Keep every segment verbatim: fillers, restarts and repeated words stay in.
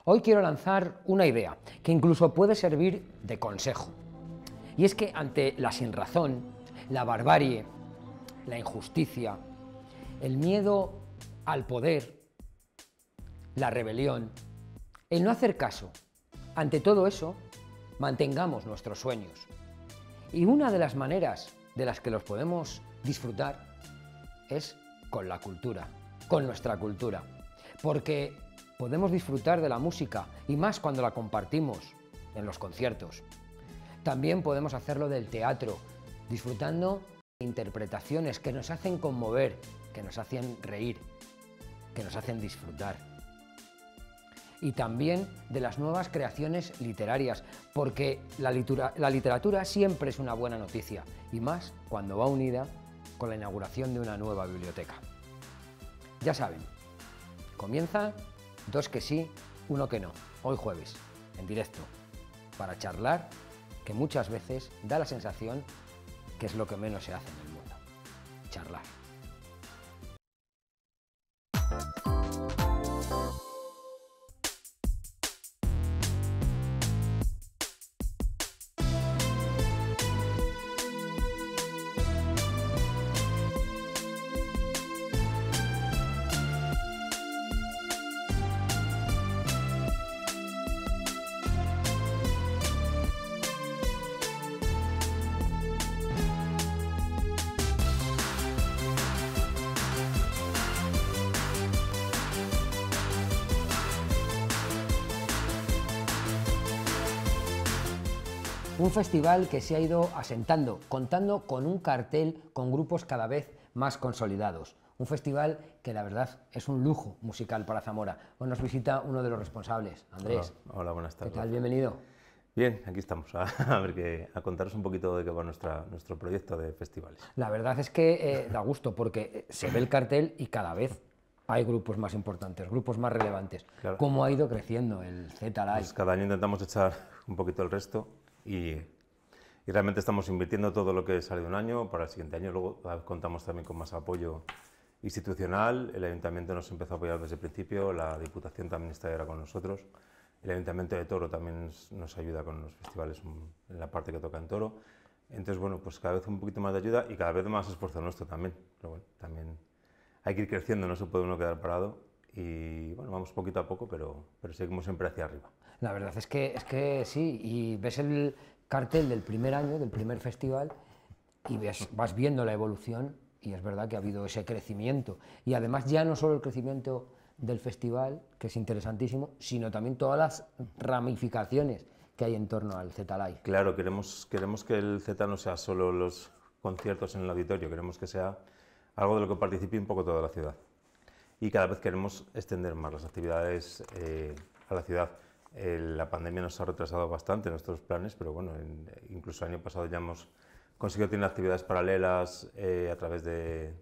Hoy quiero lanzar una idea que incluso puede servir de consejo. Y es que ante la sinrazón, la barbarie, la injusticia, el miedo al poder, la rebelión, el no hacer caso, ante todo eso, mantengamos nuestros sueños. Y una de las maneras de las que los podemos disfrutar es con la cultura, con nuestra cultura. Porque podemos disfrutar de la música, y más cuando la compartimos en los conciertos. También podemos hacerlo del teatro, disfrutando de interpretaciones que nos hacen conmover, que nos hacen reír, que nos hacen disfrutar. Y también de las nuevas creaciones literarias, porque la literatura, la literatura siempre es una buena noticia, y más cuando va unida con la inauguración de una nueva biblioteca. Ya saben, comienza Dos que sí, uno que no, hoy jueves, en directo, para charlar, que muchas veces da la sensación que es lo que menos se hace en el mundo, charlar. Un festival que se ha ido asentando, contando con un cartel con grupos cada vez más consolidados. Un festival que la verdad es un lujo musical para Zamora. Hoy nos visita uno de los responsables, Andrés. Hola, hola, buenas tardes. ¿Qué tal? Bienvenido. Bien, aquí estamos, a, a ver que, a contaros un poquito de qué va nuestra, nuestro proyecto de festivales. La verdad es que eh, da gusto porque se ve el cartel y cada vez hay grupos más importantes, grupos más relevantes. Claro. ¿Cómo ha ido creciendo el Z-Live? Pues cada año intentamos echar un poquito el resto y, y realmente estamos invirtiendo todo lo que sale de un año para el siguiente año. Luego contamos también con más apoyo institucional. El Ayuntamiento nos empezó a apoyar desde el principio, la Diputación también está ahora con nosotros. El Ayuntamiento de Toro también nos ayuda con los festivales en la parte que toca en Toro. Entonces, bueno, pues cada vez un poquito más de ayuda y cada vez más esfuerzo nuestro también. Pero bueno, también hay que ir creciendo, no se puede uno quedar parado. Y bueno, vamos poquito a poco, pero, pero seguimos siempre hacia arriba. La verdad es que, es que sí, y ves el cartel del primer año, del primer festival, y ves, vas viendo la evolución, y es verdad que ha habido ese crecimiento. Y además ya no solo el crecimiento del festival, que es interesantísimo, sino también todas las ramificaciones que hay en torno al Z-Live. Claro, queremos, queremos que el Z no sea solo los conciertos en el auditorio, queremos que sea algo de lo que participe un poco toda la ciudad. Y cada vez queremos extender más las actividades eh, a la ciudad. Eh, la pandemia nos ha retrasado bastante nuestros planes, pero bueno, en, incluso el año pasado ya hemos conseguido tener actividades paralelas eh, a través de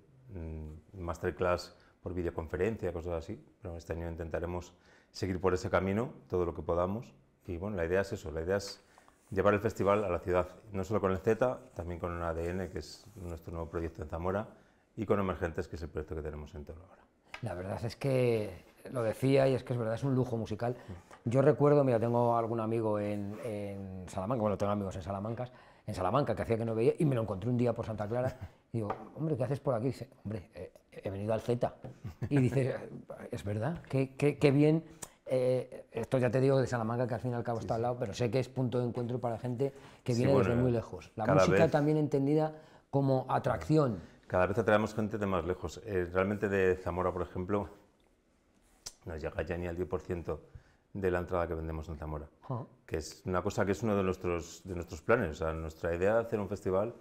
mm, masterclass por videoconferencia, cosas así. Pero este año intentaremos seguir por ese camino todo lo que podamos. Y bueno, la idea es eso, la idea es llevar el festival a la ciudad, no solo con el Z, también con A D N, que es nuestro nuevo proyecto en Zamora, y con Emergentes, que es el proyecto que tenemos en Toro ahora. La verdad es que lo decía y es que es verdad, es un lujo musical. Yo recuerdo, mira, tengo algún amigo en, en Salamanca, bueno, tengo amigos en Salamanca, en Salamanca que hacía que no veía y me lo encontré un día por Santa Clara y digo, hombre, ¿qué haces por aquí? Y dice, hombre, eh, he venido al Z. Y dice, es verdad, qué, qué, qué bien, eh, esto ya te digo de Salamanca que al fin y al cabo sí, está al lado, pero sé que es punto de encuentro para gente que viene sí, bueno, desde muy lejos. La música vez... también entendida como atracción. Cada vez atraemos gente de más lejos. Eh, realmente de Zamora, por ejemplo, no llega ya ni al diez por ciento de la entrada que vendemos en Zamora, uh-huh. que es una cosa que es uno de nuestros, de nuestros planes. O sea, nuestra idea de hacer un festival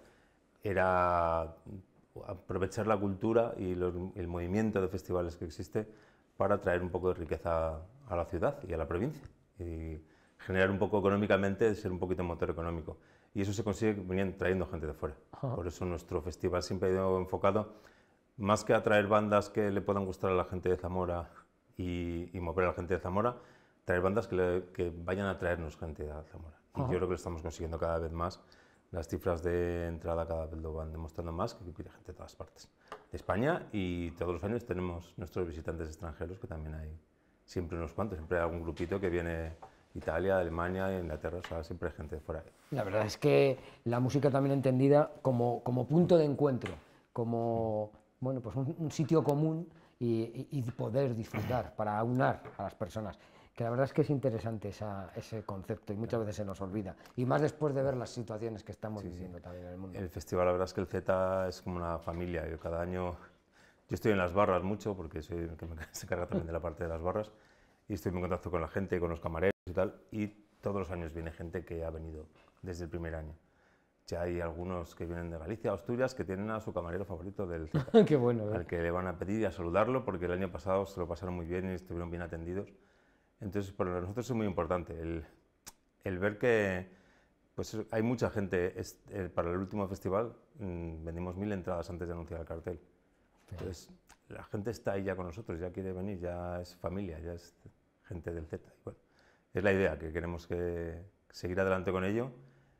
era aprovechar la cultura y los, el movimiento de festivales que existe para traer un poco de riqueza a la ciudad y a la provincia y generar un poco económicamente, ser un poquito motor económico. Y eso se consigue venían trayendo gente de fuera. Uh-huh. Por eso nuestro festival siempre ha ido enfocado más que a traer bandas que le puedan gustar a la gente de Zamora y, y mover a la gente de Zamora, traer bandas que, le, que vayan a traernos gente de Zamora. Uh-huh. Y yo creo que lo estamos consiguiendo cada vez más. Las cifras de entrada cada vez lo van demostrando más, que viene gente de todas partes de España y todos los años tenemos nuestros visitantes extranjeros que también hay siempre unos cuantos, siempre hay algún grupito que viene Italia, Alemania, Inglaterra, o sea, siempre hay gente de fuera. La verdad es que la música también entendida como, como punto de encuentro, como bueno, pues un, un sitio común y, y, y poder disfrutar, para aunar a las personas. Que la verdad es que es interesante esa, ese concepto y muchas veces se nos olvida. Y más después de ver las situaciones que estamos sí, viviendo sí. también en el mundo. El festival, la verdad es que el Z es como una familia. Yo cada año, yo estoy en las barras mucho, porque soy el que me, se encarga también de la parte de las barras, y estoy en contacto con la gente, con los camareros y tal, y todos los años viene gente que ha venido desde el primer año. Ya hay algunos que vienen de Galicia, Asturias, que tienen a su camarero favorito del Z. Qué bueno, ¿eh? Al que le van a pedir y a saludarlo, porque el año pasado se lo pasaron muy bien y estuvieron bien atendidos. Entonces, para nosotros es muy importante el, el ver que pues, hay mucha gente. Es, eh, para el último festival mmm, vendimos mil entradas antes de anunciar el cartel. Entonces, la gente está ahí ya con nosotros, ya quiere venir, ya es familia, ya es gente del Z. Y bueno, es la idea, que queremos que seguir adelante con ello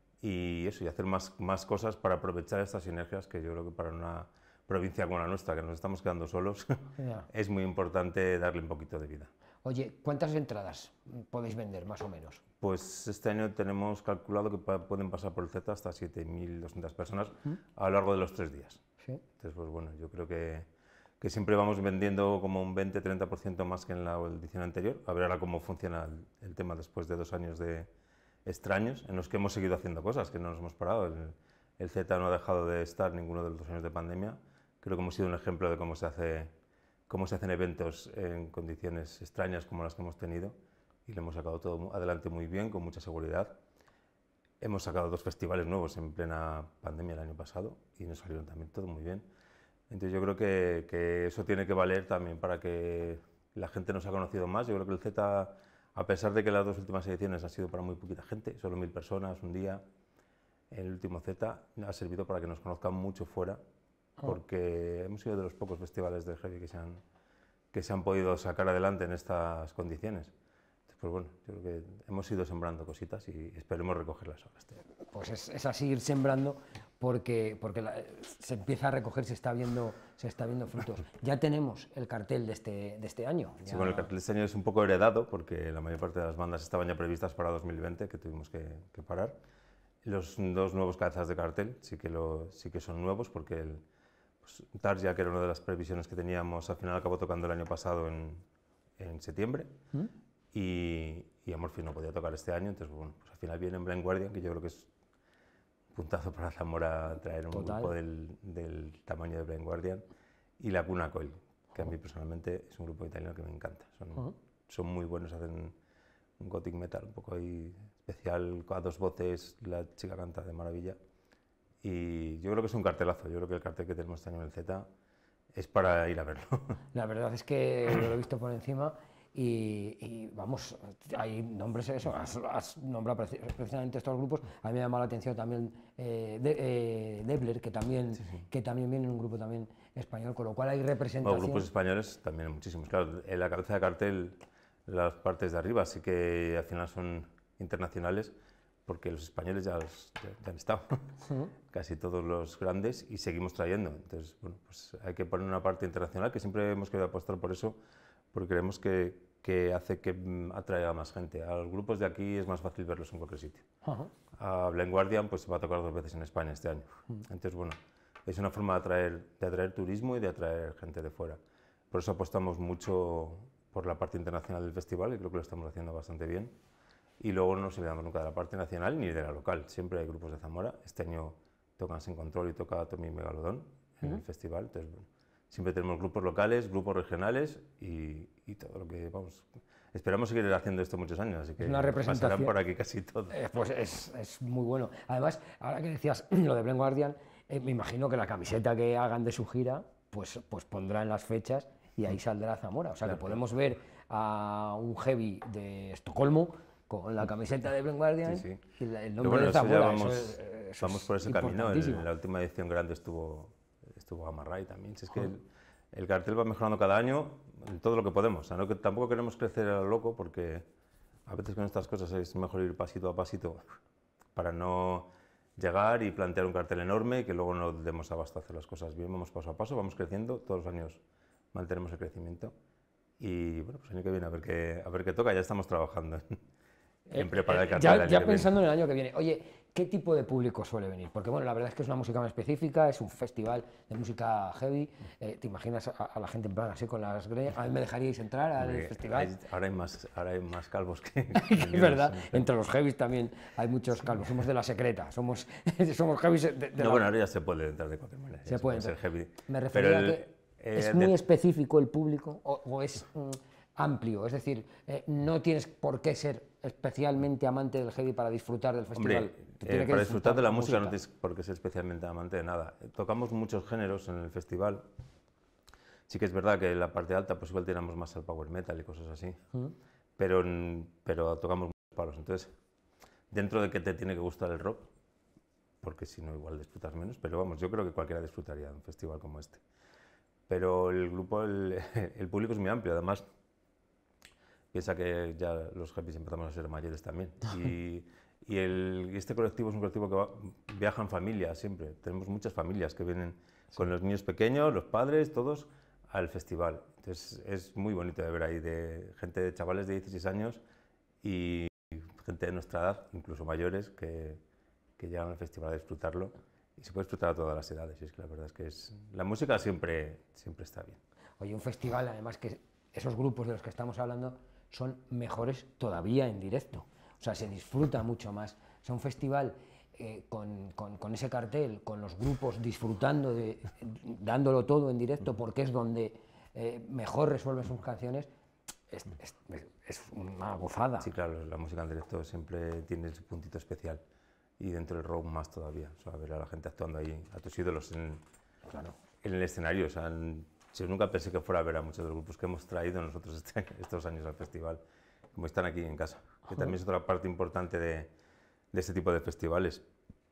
y eso, y hacer más, más cosas para aprovechar estas sinergias que yo creo que para una provincia como la nuestra, que nos estamos quedando solos, yeah. es muy importante darle un poquito de vida. Oye, ¿cuántas entradas podéis vender, más o menos? Pues este año tenemos calculado que pueden pasar por el Z hasta siete mil doscientas personas ¿Mm? a lo largo de los tres días. ¿Sí? Entonces, pues bueno, yo creo que, que siempre vamos vendiendo como un veinte a treinta por ciento más que en la edición anterior. A ver ahora cómo funciona el, el tema después de dos años de extraños, en los que hemos seguido haciendo cosas, que no nos hemos parado. El, el Z no ha dejado de estar ninguno de los dos años de pandemia. Creo que hemos sido un ejemplo de cómo se hace... cómo se hacen eventos en condiciones extrañas como las que hemos tenido y lo hemos sacado todo adelante muy bien, con mucha seguridad. Hemos sacado dos festivales nuevos en plena pandemia el año pasado y nos salieron también todo muy bien. Entonces yo creo que, que eso tiene que valer también para que la gente nos ha conocido más. Yo creo que el Z, a pesar de que las dos últimas ediciones han sido para muy poquita gente, solo mil personas un día, el último Z ha servido para que nos conozcan mucho fuera, porque hemos sido de los pocos festivales de heavy que se han, que se han podido sacar adelante en estas condiciones. Entonces, pues bueno, yo creo que hemos ido sembrando cositas y esperemos recogerlas ahora este año. Pues es, es así, ir sembrando, porque, porque la, se empieza a recoger, se está viendo, se está viendo frutos. Ya tenemos el cartel de este, de este año. Ya... Sí, bueno, el cartel de este año es un poco heredado, porque la mayor parte de las bandas estaban ya previstas para dos mil veinte, que tuvimos que, que parar. Los dos nuevos cabezas de cartel sí que, lo, sí que son nuevos, porque el Pues, Tarja, que era una de las previsiones que teníamos, al final acabó tocando el año pasado en, en septiembre ¿Mm? y, y Amorphis no podía tocar este año, entonces bueno, pues al final viene Blind Guardian, que yo creo que es un puntazo para Zamora traer un Total. grupo del, del tamaño de Blind Guardian, y La Cuna Coil, que a mí personalmente es un grupo italiano que me encanta, son, uh-huh. son muy buenos, hacen un gothic metal un poco ahí especial, a dos voces, la chica canta de maravilla. Y yo creo que es un cartelazo, yo creo que el cartel que tenemos este año en el Z es para ir a verlo. La verdad es que lo he visto por encima y, y vamos, hay nombres, eso, has, has nombrado precisamente estos grupos. A mí me ha llamado la atención también eh, de, eh, Debler, que también, sí, sí. que también viene en un grupo también español, con lo cual hay representación. Bueno, grupos españoles también hay muchísimos, claro, en la cabeza de cartel, las partes de arriba sí que al final son internacionales, porque los españoles ya, los, ya, ya han estado, sí. casi todos los grandes, y seguimos trayendo. Entonces, bueno, pues hay que poner una parte internacional, que siempre hemos querido apostar por eso, porque creemos que, que hace que atraiga a más gente. A los grupos de aquí es más fácil verlos en cualquier sitio. Uh-huh. A Blind Guardian pues, va a tocar dos veces en España este año. Uh-huh. Entonces, bueno, es una forma de atraer, de atraer turismo y de atraer gente de fuera. Por eso apostamos mucho por la parte internacional del festival, y creo que lo estamos haciendo bastante bien. Y luego no nos olvidamos nunca de la parte nacional ni de la local. Siempre hay grupos de Zamora. Este año tocan Sin Control y toca Tommy Megalodón en uh-huh. el festival. Entonces, bueno, siempre tenemos grupos locales, grupos regionales y, y todo lo que vamos. Esperamos seguir haciendo esto muchos años, así que una representación. Pasarán por aquí casi todos. Eh, pues es, es muy bueno. Además, ahora que decías lo de Blind Guardian, eh, me imagino que la camiseta que hagan de su gira, pues, pues pondrán las fechas y ahí saldrá Zamora. O sea, claro, que podemos ver a un heavy de Estocolmo con la camiseta de Blind Guardian sí, sí. y el nombre bueno, de Zamora. Vamos, eso es, eso vamos por ese camino. En la última edición grande estuvo, estuvo Gamarray también. Si es que el, el cartel va mejorando cada año en todo lo que podemos. O sea, no, que tampoco queremos crecer a lo loco, porque a veces con estas cosas es mejor ir pasito a pasito para no llegar y plantear un cartel enorme y que luego no demos abasto a hacer las cosas bien. Vamos paso a paso, vamos creciendo, todos los años mantenemos el crecimiento Y bueno, pues el año que viene a ver qué, a ver qué toca, ya estamos trabajando en, en Eh, preparar el eh, cartel ya del año ya que pensando en el año que viene, oye, ¿qué tipo de público suele venir? Porque bueno, la verdad es que es una música muy específica, es un festival de música heavy. Eh, ¿te imaginas a, a la gente en plan así con las greñas? ¿A mí me dejaríais entrar al viene. festival? Hay- ahora, hay más, ahora hay más calvos que... Es verdad, entre los heavies también hay muchos calvos, somos de la secreta, somos, somos heavies de, de No, la... bueno, ahora ya se puede entrar de cualquier manera. Se ya puede ser entrar. heavy. Me Pero refería el, a que eh, es de- muy específico el público o, o es mm, amplio, es decir, eh, no tienes por qué ser especialmente amante del heavy para disfrutar del festival. Hombre, Tú eh, tienes que para disfrutar de la con música, no tienes por qué ser especialmente amante de nada. Eh, Tocamos muchos géneros en el festival. Sí que es verdad que en la parte alta pues igual tiramos más al power metal y cosas así, pero, en- pero tocamos muchos palos. Entonces, dentro de que te tiene que gustar el rock, porque si no igual disfrutas menos, pero vamos, yo creo que cualquiera disfrutaría de un festival como este. Pero el grupo, el, el público es muy amplio, además piensa que ya los hippies empezamos a ser mayores también. Y, y, el, y este colectivo es un colectivo que va, viaja en familia siempre. Tenemos muchas familias que vienen sí. con los niños pequeños, los padres, todos al festival. Entonces es muy bonito de ver ahí de gente de chavales de dieciséis años y gente de nuestra edad, incluso mayores, que, que llegan al festival a disfrutarlo. Y se puede disfrutar a todas las edades. Y es que la verdad es que es, la música siempre, siempre está bien. Oye, un festival además que esos grupos de los que estamos hablando son mejores todavía en directo. O sea, se disfruta mucho más. O sea, un festival eh, con, con, con ese cartel, con los grupos disfrutando, de, dándolo todo en directo, porque es donde eh, mejor resuelven sus canciones, es, es, es una gozada. Sí, claro, la música en directo siempre tiene su puntito especial. Y dentro del rock más todavía. O sea, ver a la gente actuando ahí, a tus ídolos en, claro. en el escenario. O sea, en, yo nunca pensé que fuera a ver a muchos de los grupos que hemos traído nosotros este, estos años al festival, como están aquí en casa, que también es otra parte importante de, de este tipo de festivales.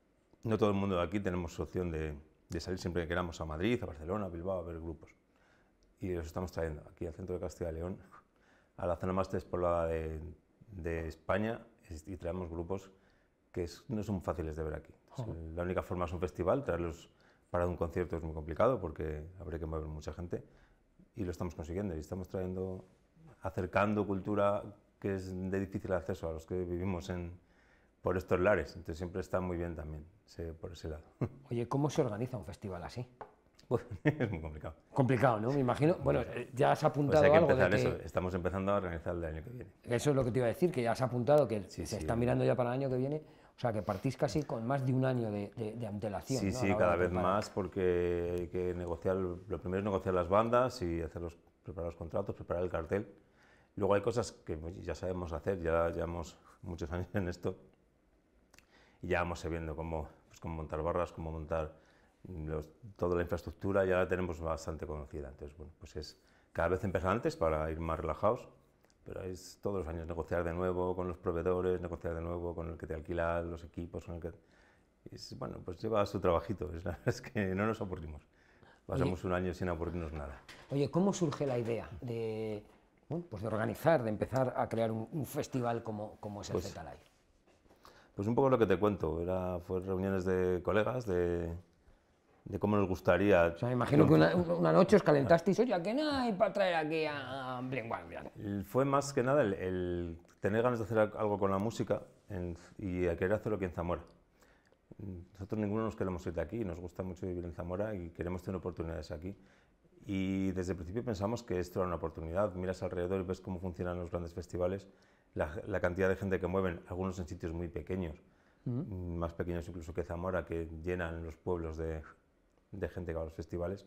No todo el mundo de aquí tenemos opción de, de salir siempre que queramos a Madrid, a Barcelona, a Bilbao, a ver grupos. Y los estamos trayendo aquí al centro de Castilla y León, a la zona más despoblada de, de España, y traemos grupos que es, no son fáciles de ver aquí. Oh. La única forma es un festival, traerlos para un concierto es muy complicado porque habría que mover mucha gente y lo estamos consiguiendo y estamos trayendo, acercando cultura que es de difícil acceso a los que vivimos en, por estos lares, entonces siempre está muy bien también ese, por ese lado. Oye, ¿cómo se organiza un festival así? Uf, es muy complicado. Complicado, ¿no? Me imagino. Bueno, ya has apuntado pues hay que algo empezar de que... eso. Estamos empezando a organizar el año que viene. Eso es lo que te iba a decir, que ya has apuntado que sí, se sí, está mirando ya para el año que viene. O sea, que partís casi con más de un año de, de, de antelación. Sí, ¿no? sí, cada vez más, porque hay que negociar, lo primero es negociar las bandas y hacer los, preparar los contratos, preparar el cartel. Luego hay cosas que ya sabemos hacer, ya llevamos muchos años en esto y ya vamos sabiendo cómo, pues, cómo montar barras, cómo montar los, toda la infraestructura, ya la tenemos bastante conocida. Entonces, bueno, pues es cada vez empezar antes para ir más relajados. Pero es todos los años negociar de nuevo con los proveedores, negociar de nuevo con el que te alquila los equipos, con el que... Es, bueno, pues lleva su trabajito, es, la verdad es que no nos aburrimos. Pasamos oye, un año sin aburrirnos nada. Oye, ¿cómo surge la idea de, bueno, pues de organizar, de empezar a crear un, un festival como, como es el pues, Z-Live? Pues un poco lo que te cuento, era, fue reuniones de colegas, de... de cómo nos gustaría... O sea, me imagino que una, una noche os calentasteis, oye, ¿qué no hay para traer aquí a Blink One Beyond? Fue más que nada el, el tener ganas de hacer algo con la música en, y querer hacerlo aquí en Zamora. Nosotros ninguno nos queremos ir de aquí, nos gusta mucho vivir en Zamora y queremos tener oportunidades aquí. Y desde el principio pensamos que esto era una oportunidad. Miras alrededor y ves cómo funcionan los grandes festivales, la, la cantidad de gente que mueven, algunos en sitios muy pequeños, uh-huh. más pequeños incluso que Zamora, que llenan los pueblos de... de gente que va a los festivales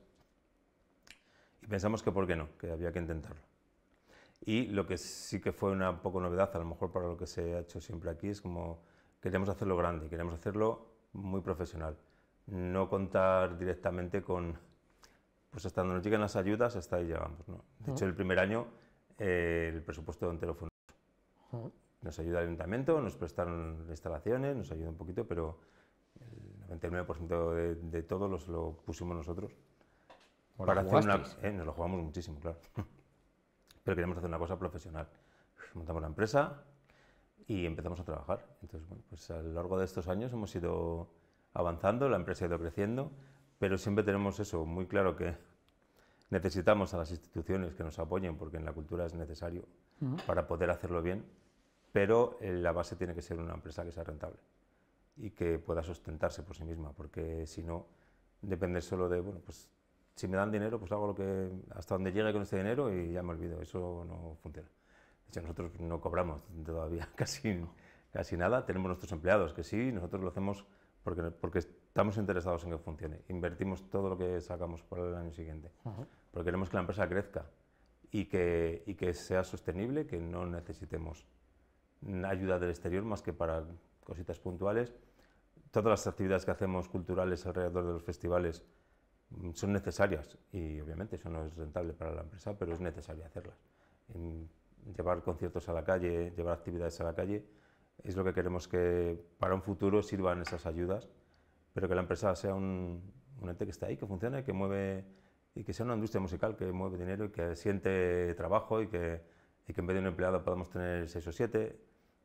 y pensamos que por qué no, que había que intentarlo. Y lo que sí que fue una poco novedad, a lo mejor para lo que se ha hecho siempre aquí, es como queremos hacerlo grande, queremos hacerlo muy profesional, no contar directamente con, pues hasta donde nos lleguen las ayudas, hasta ahí llegamos, ¿no? De hecho, el primer año eh, el presupuesto entero fue nuestro. Nos ayuda el ayuntamiento, nos prestaron instalaciones, nos ayuda un poquito, pero el noventa y nueve por ciento de, de todo los, lo pusimos nosotros. Para hacer una, eh, nos lo jugamos muchísimo, claro. Pero queremos hacer una cosa profesional. Montamos la empresa y empezamos a trabajar. Entonces, bueno, pues a lo largo de estos años hemos ido avanzando, la empresa ha ido creciendo, pero siempre tenemos eso muy claro, que necesitamos a las instituciones que nos apoyen, porque en la cultura es necesario uh-huh. para poder hacerlo bien, pero eh, la base tiene que ser una empresa que sea rentable y que pueda sustentarse por sí misma, porque si no, depende solo de, bueno, pues si me dan dinero, pues hago lo que, hasta donde llegue con este dinero y ya me olvido, eso no funciona. De hecho, nosotros no cobramos todavía casi, casi nada, tenemos nuestros empleados que sí, nosotros lo hacemos porque, porque estamos interesados en que funcione, invertimos todo lo que sacamos para el año siguiente, uh-huh. porque queremos que la empresa crezca y que, y que sea sostenible, que no necesitemos ayuda del exterior más que para cositas puntuales. Todas las actividades que hacemos culturales alrededor de los festivales son necesarias y obviamente eso no es rentable para la empresa, pero es necesario hacerlas. En llevar conciertos a la calle, llevar actividades a la calle, es lo que queremos que para un futuro sirvan esas ayudas, pero que la empresa sea un, un ente que esté ahí, que funcione, que mueve y que sea una industria musical que mueve dinero y que siente trabajo y que, y que en vez de un empleado podamos tener seis o siete.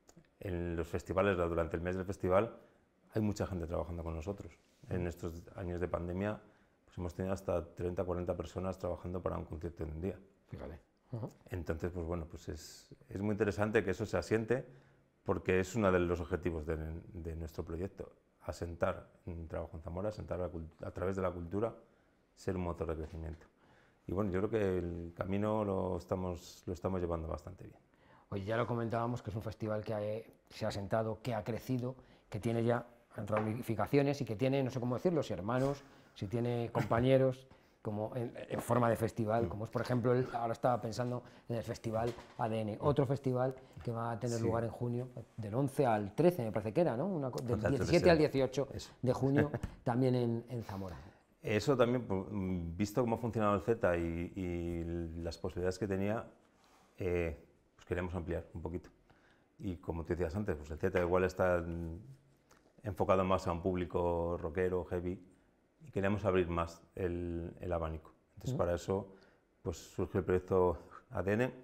En los festivales, durante el mes del festival, hay mucha gente trabajando con nosotros. En estos años de pandemia pues hemos tenido hasta treinta, cuarenta personas trabajando para un concierto en un día. Fíjate. Uh-huh. Entonces, pues bueno, pues es, es muy interesante que eso se asiente, porque es uno de los objetivos de, de nuestro proyecto, asentar un trabajo en Zamora, asentar a, a través de la cultura, ser un motor de crecimiento. Y bueno, yo creo que el camino lo estamos, lo estamos llevando bastante bien. Oye, ya lo comentábamos, que es un festival que ha, se ha asentado, que ha crecido, que tiene ya ramificaciones y que tiene, no sé cómo decirlo, si hermanos, si tiene compañeros, como en, en forma de festival, como es, por ejemplo, el, ahora estaba pensando en el festival A D N, otro festival que va a tener sí. lugar en junio, del once al trece, me parece que era, ¿no? Una, del diecisiete al dieciocho Eso. de junio, también en, en Zamora. Eso también, visto cómo ha funcionado el Z y, y las posibilidades que tenía, eh, queremos ampliar un poquito. Y como te decías antes, pues el Z igual está enfocado más a un público rockero, heavy, y queremos abrir más el, el abanico. Entonces, uh-huh. para eso pues, surgió el proyecto A D N,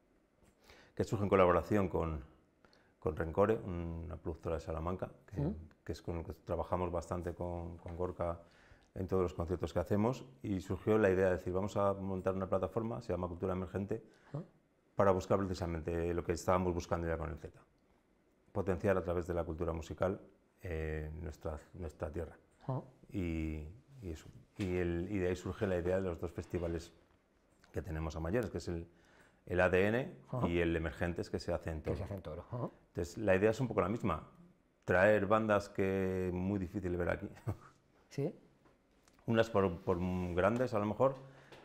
que surge en colaboración con, con Rencore, una productora de Salamanca, que, uh-huh. que es con la que trabajamos bastante con, con Gorka en todos los conciertos que hacemos, y surgió la idea de decir, vamos a montar una plataforma, se llama Cultura Emergente, uh-huh. para buscar precisamente lo que estábamos buscando ya con el Z, potenciar a través de la cultura musical eh, nuestra, nuestra tierra. Uh-huh. y, y, eso. Y, el, y de ahí surge la idea de los dos festivales que tenemos a mayores, que es el, el A D N uh-huh. y el Emergentes, que se hace en Toro. Que se hace en Toro. Uh-huh. Entonces, la idea es un poco la misma, traer bandas que es muy difícil ver aquí. ¿Sí? Unas por, por grandes, a lo mejor,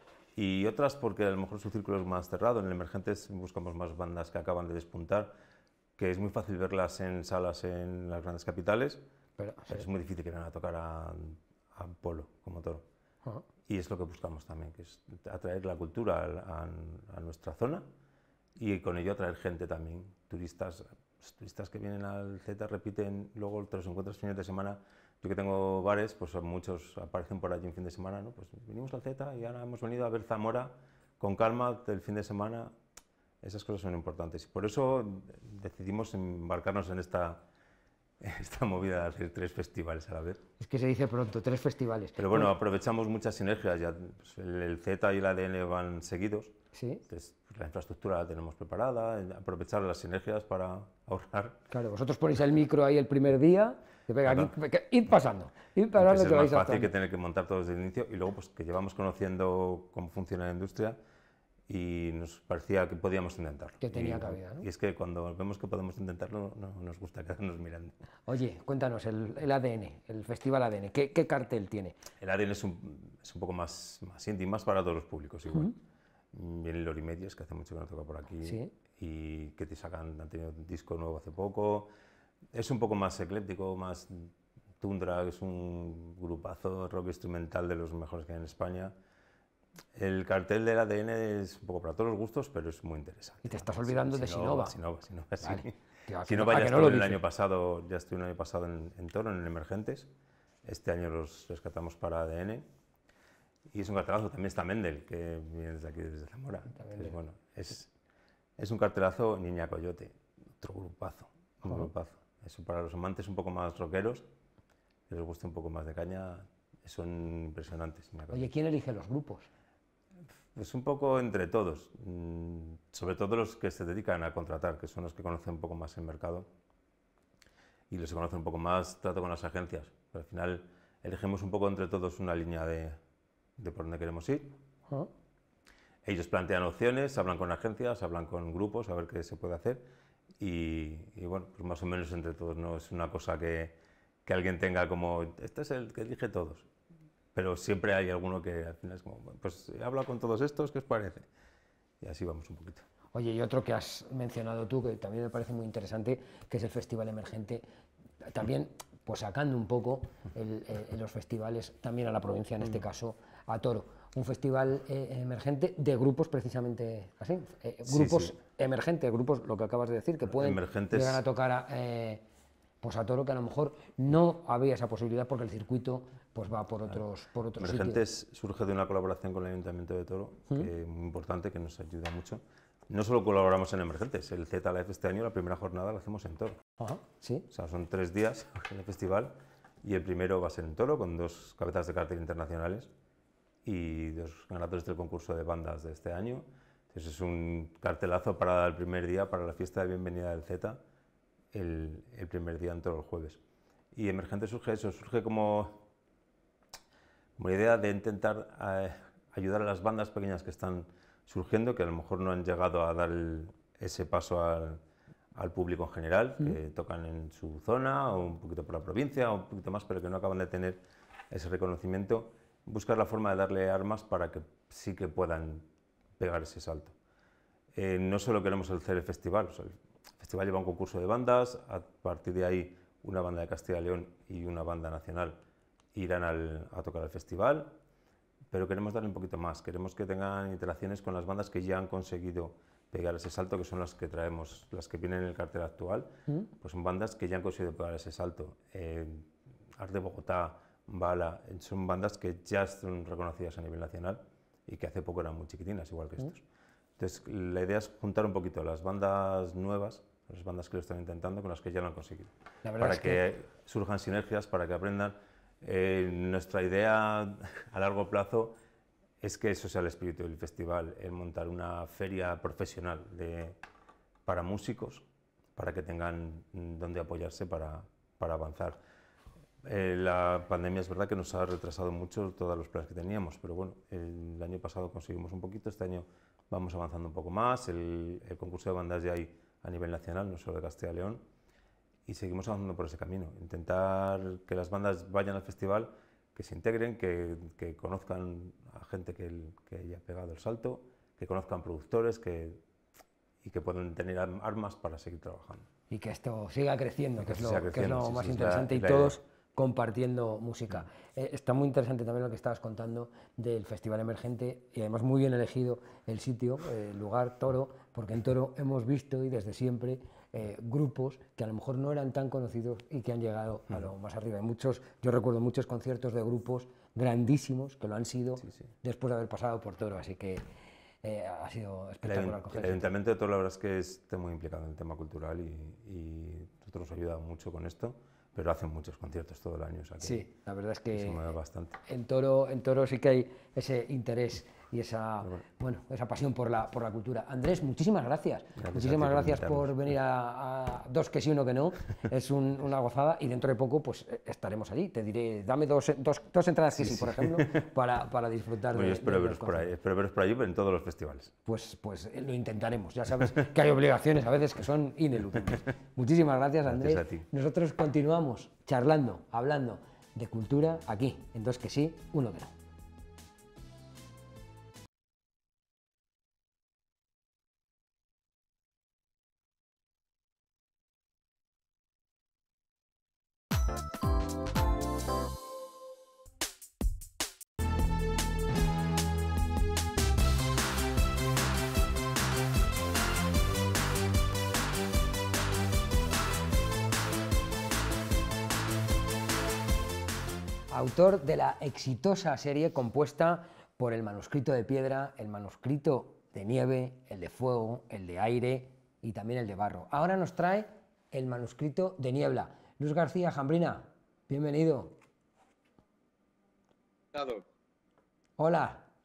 y otras porque a lo mejor su círculo es más cerrado. En el Emergentes buscamos más bandas que acaban de despuntar, que es muy fácil verlas en salas en las grandes capitales, pero, pero sí. es muy difícil que vayan a tocar a, a Polo, como Toro. Uh-huh. Y es lo que buscamos también, que es atraer la cultura a, a, a nuestra zona y con ello atraer gente también, turistas. Los turistas que vienen al Z repiten, luego te los encuentras fines de semana. Yo que tengo bares, pues muchos aparecen por allí en fin de semana, ¿no? Pues venimos al Z y ahora hemos venido a ver Zamora con calma del fin de semana. Esas cosas son importantes y por eso decidimos embarcarnos en esta, esta movida de hacer tres festivales a la vez. Es que se dice pronto, tres festivales. Pero bueno, bueno aprovechamos muchas sinergias, ya, pues el, el Z y el A D N van seguidos. ¿Sí? Entonces, pues la infraestructura la tenemos preparada, aprovechar las sinergias para ahorrar. Claro, vosotros ponéis el micro ahí el primer día, que venga, claro. aquí, id pasando, id pasando que, que vais a Es más fácil que tener que montar todo desde el inicio y luego pues que llevamos conociendo cómo funciona la industria y nos parecía que podíamos intentarlo. Que tenía y, cabida, ¿no? Y es que cuando vemos que podemos intentarlo, no nos gusta quedarnos mirando. Oye, cuéntanos, el, el A D N, el Festival A D N, ¿qué, qué cartel tiene? El A D N es un, es un poco más, más indie, más para todos los públicos igual. Uh-huh. Vienen Lori Medios, que hace mucho que no toca por aquí, ¿sí? Y que te sacan, han tenido un disco nuevo hace poco. Es un poco más ecléptico, más Tundra, que es un grupazo rock instrumental de los mejores que hay en España. El cartel del A D N es un poco para todos los gustos, pero es muy interesante. Y te estás olvidando de Sinova. Sinova, Sinova, sí. Vale. Tío, Sinova no, ya estuvo no el año pasado, ya estuve el año pasado en, en Toro, en el Emergentes. Este año los rescatamos para A D N. Y es un cartelazo, también está Mendel, que viene desde aquí, desde Zamora. Entonces, bueno, es, es un cartelazo Niña Coyote, otro grupazo, un uh-huh. grupazo. Eso para los amantes un poco más rockeros, que les guste un poco más de caña, son impresionantes. Oye, ¿quién elige los grupos? Es un poco entre todos, mm, sobre todo los que se dedican a contratar, que son los que conocen un poco más el mercado y los que conocen un poco más trato con las agencias. Pero al final elegimos un poco entre todos una línea de, de por dónde queremos ir. Uh-huh. Ellos plantean opciones, hablan con agencias, hablan con grupos, a ver qué se puede hacer y, y bueno, pues más o menos entre todos, no es una cosa que, que alguien tenga como, este es el que elige todos, pero siempre hay alguno que al final es como, pues he hablado con todos estos, ¿qué os parece? Y así vamos un poquito. Oye, y otro que has mencionado tú, que también me parece muy interesante, que es el Festival Emergente, también pues sacando un poco el, eh, los festivales, también a la provincia, en este caso a Toro. Un festival eh, emergente de grupos precisamente así, eh, grupos sí, sí. emergentes, grupos, lo que acabas de decir, que pueden Emergentes. llegar a tocar a, eh, pues a Toro, que a lo mejor no había esa posibilidad porque el circuito pues va por otros, por otros Emergentes sitios. Surge de una colaboración con el Ayuntamiento de Toro, ¿Mm? que es muy importante, que nos ayuda mucho. No solo colaboramos en Emergentes, el Z Live este año, la primera jornada la hacemos en Toro. Ajá, ¿sí? O sea, son tres días en el festival y el primero va a ser en Toro, con dos cabezas de cartel internacionales y dos ganadores del concurso de bandas de este año. Entonces es un cartelazo para el primer día, para la fiesta de bienvenida del Z, el, el primer día en Toro el jueves. Y Emergente surge eso, surge como, como idea de intentar eh, ayudar a las bandas pequeñas que están surgiendo, que a lo mejor no han llegado a dar el, ese paso al, al público en general, que mm. tocan en su zona o un poquito por la provincia o un poquito más, pero que no acaban de tener ese reconocimiento. Buscar la forma de darle armas para que sí que puedan pegar ese salto. Eh, no solo queremos hacer el festival, o sea, el festival lleva un concurso de bandas, a partir de ahí una banda de Castilla y León y una banda nacional irán al, a tocar el festival, pero queremos darle un poquito más, queremos que tengan interacciones con las bandas que ya han conseguido pegar ese salto, que son las que traemos, las que vienen en el cartel actual, ¿Mm? Pues son bandas que ya han conseguido pegar ese salto. Eh, Art de Bogotá, Bala, son bandas que ya son reconocidas a nivel nacional y que hace poco eran muy chiquitinas, igual que estos. Entonces, la idea es juntar un poquito las bandas nuevas, las bandas que lo están intentando, con las que ya lo han conseguido. Para que, que surjan sinergias, para que aprendan. Eh, nuestra idea a largo plazo es que eso sea el espíritu del festival, el montar una feria profesional de, para músicos, para que tengan donde apoyarse para, para avanzar. Eh, la pandemia es verdad que nos ha retrasado mucho todos los planes que teníamos, pero bueno, el año pasado conseguimos un poquito, este año vamos avanzando un poco más, el, el concurso de bandas ya hay a nivel nacional, no solo de Castilla y León, y seguimos avanzando por ese camino, intentar que las bandas vayan al festival, que se integren, que, que conozcan a gente que, el, que haya pegado el salto, que conozcan productores que, y que puedan tener armas para seguir trabajando. Y que esto siga creciendo, que, que, es lo, creciendo, que es lo sí, más sí, interesante, la, y la todos idea. Compartiendo música. Eh, está muy interesante también lo que estabas contando del Festival Emergente y además muy bien elegido el sitio, el lugar, Toro, porque en Toro hemos visto y desde siempre eh, grupos que a lo mejor no eran tan conocidos y que han llegado a lo más arriba. Hay muchos, yo recuerdo muchos conciertos de grupos grandísimos que lo han sido sí, sí. después de haber pasado por Toro, así que eh, ha sido espectacular. El, el Ayuntamiento de Toro la verdad es que está muy implicado en el tema cultural y, y nosotros nos ha ayudado mucho con esto. Pero hacen muchos conciertos todo el año. O sea que sí, la verdad es que se mueve bastante. En Toro, en Toro sí que hay ese interés y esa, bueno. Bueno, esa pasión por la, por la cultura. Andrés, muchísimas gracias. gracias muchísimas gracias por venir a, a dos que sí, uno que no. Es un, una gozada y dentro de poco pues estaremos allí. Te diré, dame dos, dos, dos entradas que sí, sí, sí, por ejemplo, para, para disfrutar bueno, de, yo espero de veros por ahí, espero veros por allí en todos los festivales. Pues, pues lo intentaremos. Ya sabes que hay obligaciones a veces que son ineludibles. Muchísimas gracias, Andrés. Gracias a ti. Nosotros continuamos charlando, hablando de cultura aquí, en Dos que sí, uno que no. Autor de la exitosa serie compuesta por el manuscrito de piedra, el manuscrito de nieve, el de fuego, el de aire y también el de barro. Ahora nos trae el manuscrito de niebla. Luis García Jambrina, bienvenido. Claro. Hola,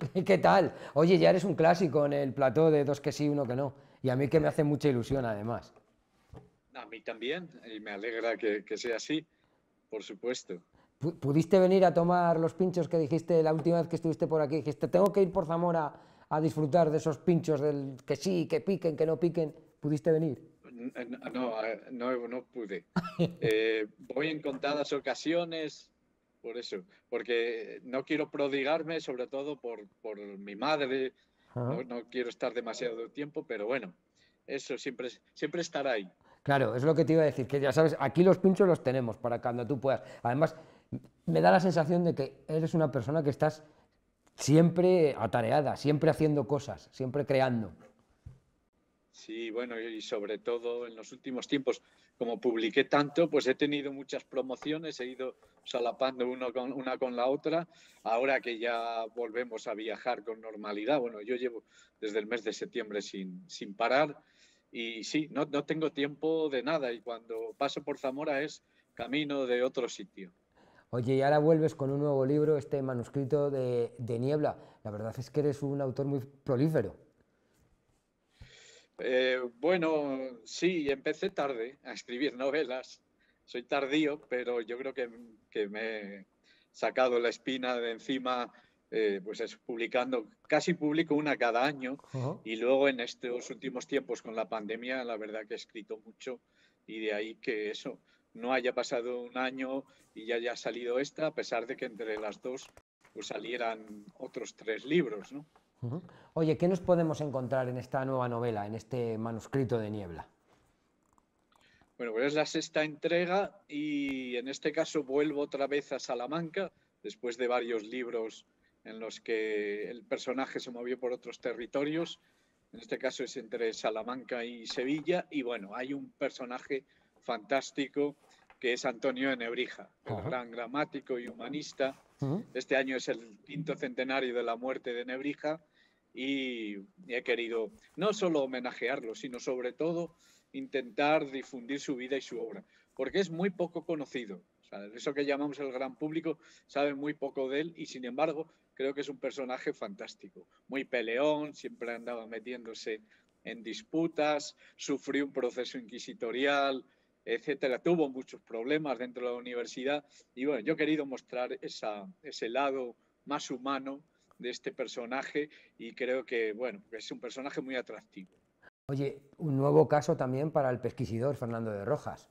¿Qué tal? Oye, ya eres un clásico en el plató de dos que sí, uno que no. Y a mí que me hace mucha ilusión, además. A mí también, y me alegra que, que sea así, por supuesto. Pu- ¿Pudiste venir a tomar los pinchos que dijiste la última vez que estuviste por aquí? Dijiste, tengo que ir por Zamora a disfrutar de esos pinchos del que sí, que piquen, que no piquen. ¿Pudiste venir? N- n- No, eh, no, no pude. Eh, voy en contadas ocasiones, por eso, porque no quiero prodigarme, sobre todo por, por mi madre, Ajá. no, no quiero estar demasiado tiempo, pero bueno, eso siempre, siempre estará ahí. Claro, es lo que te iba a decir, que ya sabes, aquí los pinchos los tenemos para cuando tú puedas. Además, me da la sensación de que eres una persona que estás siempre atareada, siempre haciendo cosas, siempre creando. Sí, bueno, y sobre todo en los últimos tiempos, como publiqué tanto, pues he tenido muchas promociones, he ido solapando uno con, una con la otra. Ahora que ya volvemos a viajar con normalidad, bueno, yo llevo desde el mes de septiembre sin, sin parar y sí, no, no tengo tiempo de nada y cuando paso por Zamora es camino de otro sitio. Oye, y ahora vuelves con un nuevo libro, este manuscrito de, de Niebla. La verdad es que eres un autor muy prolífero. Eh, bueno, sí, empecé tarde a escribir novelas. Soy tardío, pero yo creo que, que me he sacado la espina de encima, eh, pues es publicando, casi publico una cada año. Ajá. Y luego en estos últimos tiempos con la pandemia, la verdad que he escrito mucho y de ahí que eso, no haya pasado un año y ya haya salido esta, a pesar de que entre las dos pues salieran otros tres libros, ¿no? Ujú. Oye, ¿qué nos podemos encontrar en esta nueva novela, en este manuscrito de Niebla? Bueno, pues es la sexta entrega y en este caso vuelvo otra vez a Salamanca, después de varios libros en los que el personaje se movió por otros territorios. En este caso es entre Salamanca y Sevilla. Y bueno, hay un personaje fantástico que es Antonio de Nebrija, el Ajá. gran gramático y humanista. Ujú. Este año es el quinto centenario de la muerte de Nebrija y he querido no solo homenajearlo, sino sobre todo intentar difundir su vida y su obra, porque es muy poco conocido. O sea, eso que llamamos el gran público sabe muy poco de él y sin embargo creo que es un personaje fantástico, muy peleón, siempre andaba metiéndose en disputas, sufrió un proceso inquisitorial, etcétera. Tuvo muchos problemas dentro de la universidad y bueno, yo he querido mostrar esa, ese lado más humano de este personaje y creo que bueno, es un personaje muy atractivo. Oye, un nuevo caso también para el pesquisidor Fernando de Rojas.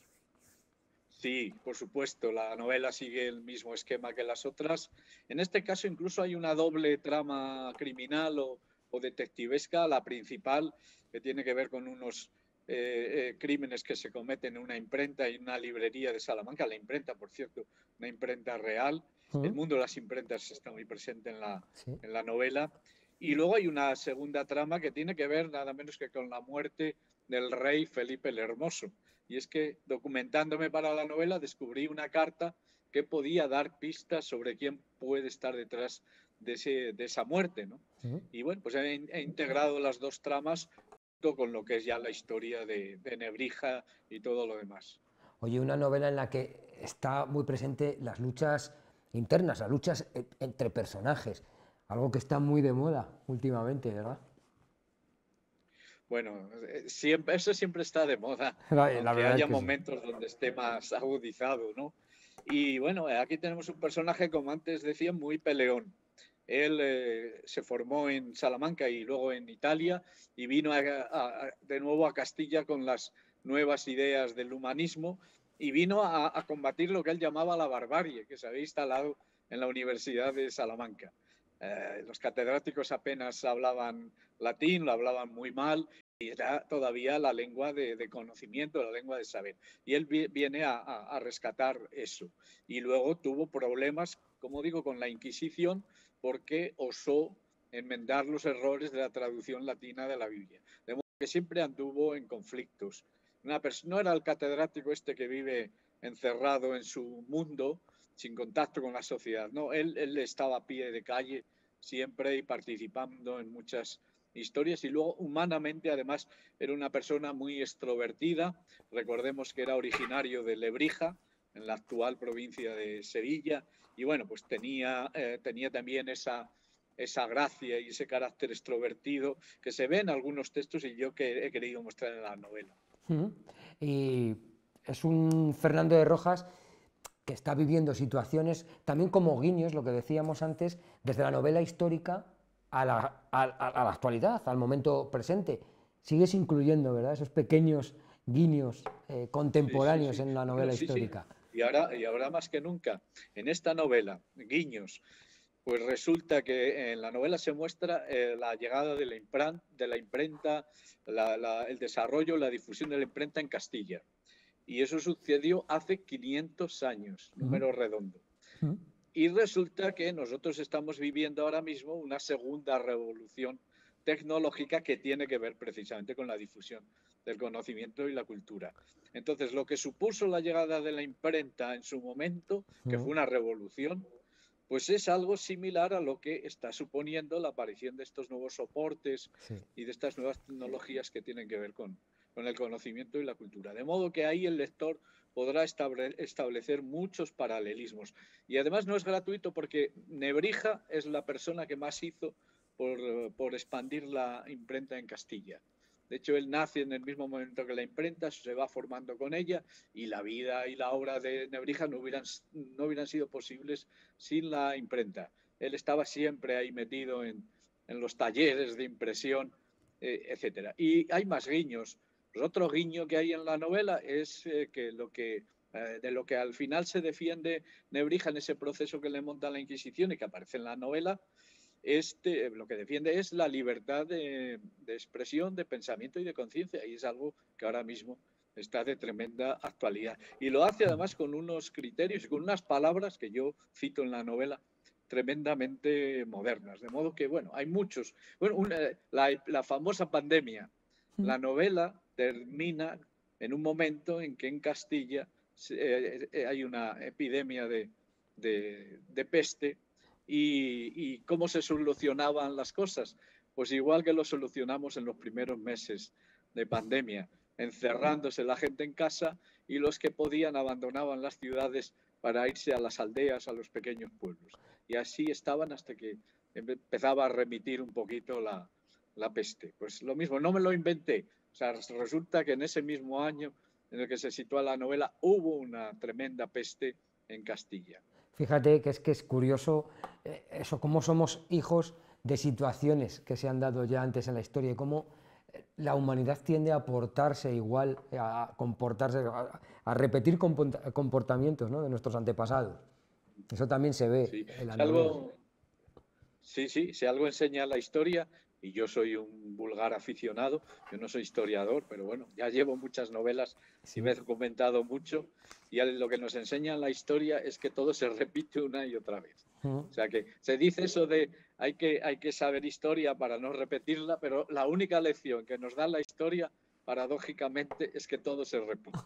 Sí, por supuesto, la novela sigue el mismo esquema que las otras. En este caso incluso hay una doble trama criminal o, o detectivesca, la principal que tiene que ver con unos eh, eh, crímenes que se cometen en una imprenta y una librería de Salamanca, la imprenta, por cierto, una imprenta real. El ¿Mm? mundo de las imprentas está muy presente en la, Sí. en la novela. Y luego hay una segunda trama que tiene que ver nada menos que con la muerte del rey Felipe el Hermoso. Y es que documentándome para la novela descubrí una carta que podía dar pistas sobre quién puede estar detrás de, ese, de esa muerte, ¿no? ¿Mm? Y bueno, pues he, he integrado las dos tramas con lo que es ya la historia de, de Nebrija y todo lo demás. Oye, una novela en la que está muy presente las luchas internas, las luchas e- entre personajes, algo que está muy de moda últimamente, ¿verdad? Bueno, eh, siempre, eso siempre está de moda, La, la aunque verdad es haya que sí. momentos donde esté más agudizado, ¿no? Y bueno, aquí tenemos un personaje, como antes decía, muy peleón. Él eh, se formó en Salamanca y luego en Italia y vino a, a, de nuevo a Castilla con las nuevas ideas del humanismo y vino a, a combatir lo que él llamaba la barbarie que se había instalado en la Universidad de Salamanca. Eh, los catedráticos apenas hablaban latín, lo hablaban muy mal y era todavía la lengua de, de conocimiento, la lengua de saber. Y él vi, viene a, a, a rescatar eso. Y luego tuvo problemas, como digo, con la Inquisición porque osó enmendar los errores de la traducción latina de la Biblia. De modo que siempre anduvo en conflictos. Una no era el catedrático este que vive encerrado en su mundo, sin contacto con la sociedad. No, él, él estaba a pie de calle siempre y participando en muchas historias y luego humanamente además era una persona muy extrovertida. Recordemos que era originario de Lebrija, en la actual provincia de Sevilla, y bueno, pues tenía, eh, tenía también esa esa gracia y ese carácter extrovertido que se ve en algunos textos y yo que he querido mostrar en la novela. Uh-huh. Y es un Fernando de Rojas que está viviendo situaciones también como guiños, lo que decíamos antes, desde la novela histórica a la, a, a la actualidad, al momento presente. Sigues incluyendo, ¿verdad?, esos pequeños guiños eh, contemporáneos sí, sí, sí. en la novela bueno, sí, histórica. Sí. Y, ahora, y ahora más que nunca, en esta novela, guiños, pues resulta que en la novela se muestra eh, la llegada de la, impran, de la imprenta, la, la, el desarrollo, la difusión de la imprenta en Castilla. Y eso sucedió hace quinientos años, número uh-huh. redondo. Uh-huh. Y resulta que nosotros estamos viviendo ahora mismo una segunda revolución tecnológica que tiene que ver precisamente con la difusión del conocimiento y la cultura. Entonces, lo que supuso la llegada de la imprenta en su momento, que fue una revolución, pues es algo similar a lo que está suponiendo la aparición de estos nuevos soportes sí. y de estas nuevas tecnologías que tienen que ver con, con el conocimiento y la cultura. De modo que ahí el lector podrá estable, establecer muchos paralelismos. Y además no es gratuito porque Nebrija es la persona que más hizo por, por expandir la imprenta en Castilla. De hecho, él nace en el mismo momento que la imprenta, se va formando con ella y la vida y la obra de Nebrija no hubieran, no hubieran sido posibles sin la imprenta. Él estaba siempre ahí metido en, en los talleres de impresión, eh, etcétera. Y hay más guiños. Pues otro guiño que hay en la novela es eh, que, lo que eh, de lo que al final se defiende Nebrija en ese proceso que le monta la Inquisición y que aparece en la novela, Este, lo que defiende es la libertad de, de expresión, de pensamiento y de conciencia, y es algo que ahora mismo está de tremenda actualidad. Y lo hace además con unos criterios y con unas palabras que yo cito en la novela tremendamente modernas. De modo que, bueno, hay muchos. Bueno, una, la, la famosa pandemia. La novela termina en un momento en que en Castilla eh, eh, hay una epidemia de, de, de peste. Y, y cómo se solucionaban las cosas, pues igual que lo solucionamos en los primeros meses de pandemia, encerrándose la gente en casa y los que podían abandonaban las ciudades para irse a las aldeas, a los pequeños pueblos. Y así estaban hasta que empezaba a remitir un poquito la, la peste. Pues lo mismo, no me lo inventé. O sea, resulta que en ese mismo año en el que se sitúa la novela hubo una tremenda peste en Castilla. Fíjate que es que es curioso eh, eso, cómo somos hijos de situaciones que se han dado ya antes en la historia y cómo la humanidad tiende a portarse igual, a comportarse, a, a repetir comportamientos, ¿no?, de nuestros antepasados. Eso también se ve sí, en la si algo, sí, sí, si algo enseña la historia, y yo soy un vulgar aficionado, yo no soy historiador, pero bueno, ya llevo muchas novelas sí. y me he documentado mucho, y lo que nos enseña la historia es que todo se repite una y otra vez. Uh-huh. O sea que se dice eso de hay que, hay que saber historia para no repetirla, pero la única lección que nos da la historia, paradójicamente, es que todo se repite.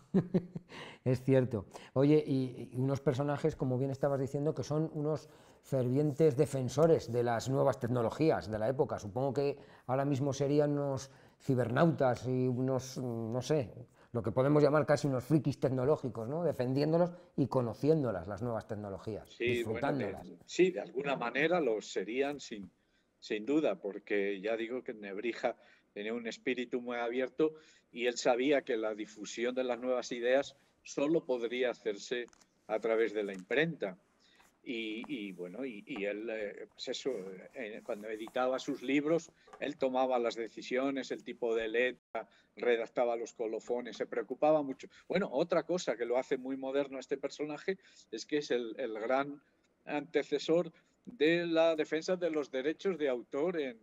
Es cierto. Oye, y, y unos personajes, como bien estabas diciendo, que son unos fervientes defensores de las nuevas tecnologías de la época. Supongo que ahora mismo serían unos cibernautas y unos, no sé, lo que podemos llamar casi unos frikis tecnológicos, ¿no?, defendiéndolos y conociéndolas, las nuevas tecnologías, sí, disfrutándolas. Bueno, de, sí, de alguna manera lo serían sin, sin duda, porque ya digo que Nebrija tenía un espíritu muy abierto y él sabía que la difusión de las nuevas ideas solo podría hacerse a través de la imprenta. Y, y bueno, y, y él, eh, pues eso, eh, cuando editaba sus libros, él tomaba las decisiones, el tipo de letra, redactaba los colofones, se preocupaba mucho. Bueno, otra cosa que lo hace muy moderno a este personaje es que es el, el gran antecesor de la defensa de los derechos de autor en,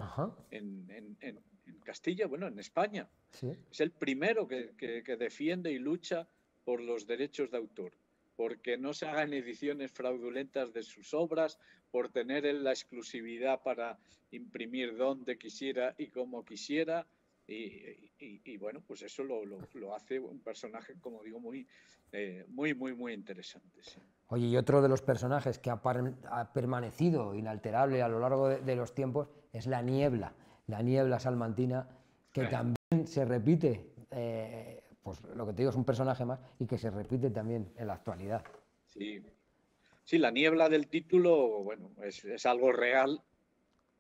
en, en, en, en Castilla, bueno, en España. ¿Sí? Es el primero que, que, que defiende y lucha por los derechos de autor, porque no se hagan ediciones fraudulentas de sus obras, por tener la exclusividad para imprimir donde quisiera y como quisiera. Y, y, y bueno, pues eso lo, lo, lo hace un personaje, como digo, muy, eh, muy, muy, muy interesante. Sí. Oye, y otro de los personajes que ha, ha permanecido inalterable a lo largo de, de los tiempos es la niebla, la niebla salmantina, que eh. también se repite. Eh, pues lo que te digo, es un personaje más y que se repite también en la actualidad. Sí, sí, la niebla del título, bueno, es, es algo real,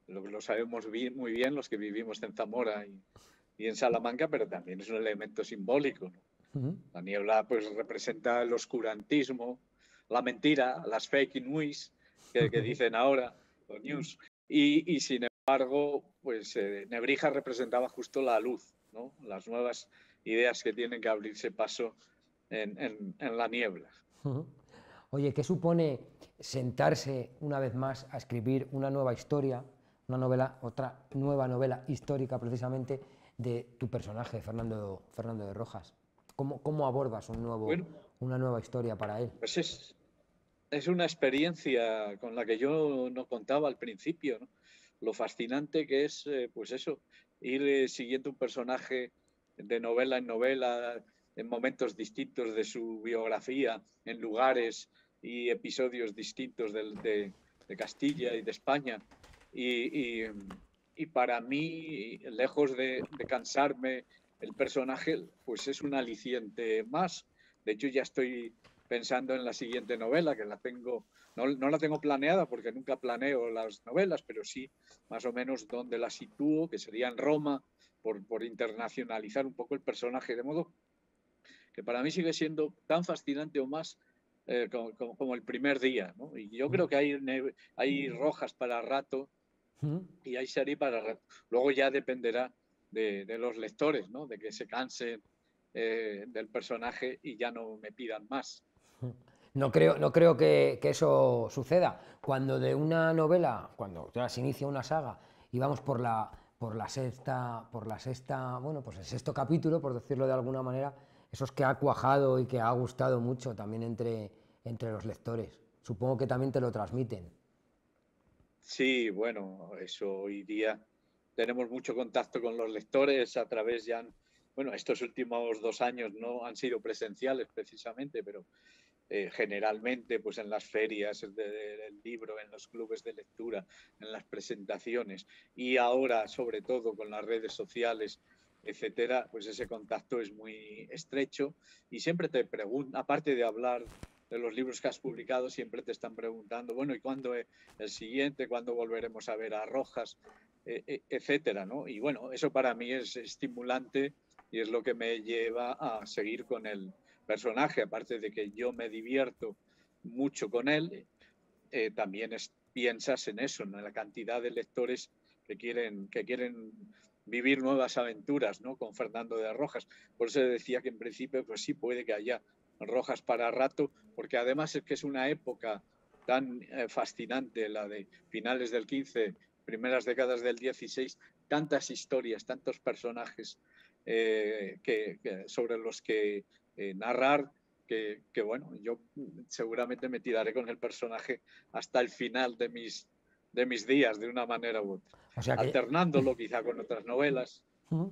lo, lo sabemos bien, muy bien los que vivimos en Zamora y, y en Salamanca, pero también es un elemento simbólico, ¿no? Uh-huh. La niebla pues representa el oscurantismo, la mentira, las fake news que, que dicen ahora, los news, y, y sin embargo, pues eh, Nebrija representaba justo la luz, ¿no? Las nuevas ideas que tienen que abrirse paso en, en, en la niebla. Uh-huh. Oye, ¿qué supone sentarse una vez más a escribir una nueva historia, una novela, otra nueva novela histórica precisamente de tu personaje, Fernando, Fernando de Rojas? ¿Cómo, cómo abordas un nuevo, bueno, una nueva historia para él? Pues es, es una experiencia con la que yo no contaba al principio, ¿no? Lo fascinante que es, eh, pues eso, ir eh, siguiendo un personaje de novela en novela, en momentos distintos de su biografía, en lugares y episodios distintos de, de, de Castilla y de España. Y, y, y para mí, lejos de, de cansarme el personaje, pues es un aliciente más. De hecho, ya estoy pensando en la siguiente novela, que la tengo, no, no la tengo planeada porque nunca planeo las novelas, pero sí más o menos dónde la sitúo, que sería en Roma, por, por internacionalizar un poco el personaje, de modo que para mí sigue siendo tan fascinante o más eh, como, como, como el primer día, ¿no? Y yo creo que hay, hay Rojas para rato y hay serie para rato. Luego ya dependerá de, de los lectores, ¿no? De que se cansen eh, del personaje y ya no me pidan más. No creo, no creo que, que eso suceda. Cuando de una novela, cuando ya se inicia una saga y vamos por la, por la sexta, por la sexta, bueno, pues el sexto capítulo, por decirlo de alguna manera, eso es que ha cuajado y que ha gustado mucho también entre, entre los lectores. Supongo que también te lo transmiten. Sí, bueno, eso hoy día tenemos mucho contacto con los lectores a través ya, bueno, estos últimos dos años no han sido presenciales precisamente, pero eh, generalmente pues en las ferias del de, de libro, en los clubes de lectura, en las presentaciones y ahora sobre todo con las redes sociales, etcétera, pues ese contacto es muy estrecho y siempre te preguntan, aparte de hablar de los libros que has publicado, siempre te están preguntando, bueno, ¿y cuándo es el siguiente? ¿Cuándo volveremos a ver a Rojas? Eh, etcétera, ¿no? Y bueno, eso para mí es estimulante y es lo que me lleva a seguir con el personaje, aparte de que yo me divierto mucho con él, eh, también es, piensas en eso, ¿no? En la cantidad de lectores que quieren, que quieren vivir nuevas aventuras, ¿no? Con Fernando de Rojas. Por eso decía que en principio, pues sí, puede que haya Rojas para rato, porque además es que es una época tan eh, fascinante, la de finales del quince, primeras décadas del dieciséis, tantas historias, tantos personajes eh, que, que, sobre los que eh, narrar, que, que bueno, yo seguramente me tiraré con el personaje hasta el final de mis, de mis días, de una manera u otra, o sea que... alternándolo quizá con otras novelas. Uh-huh.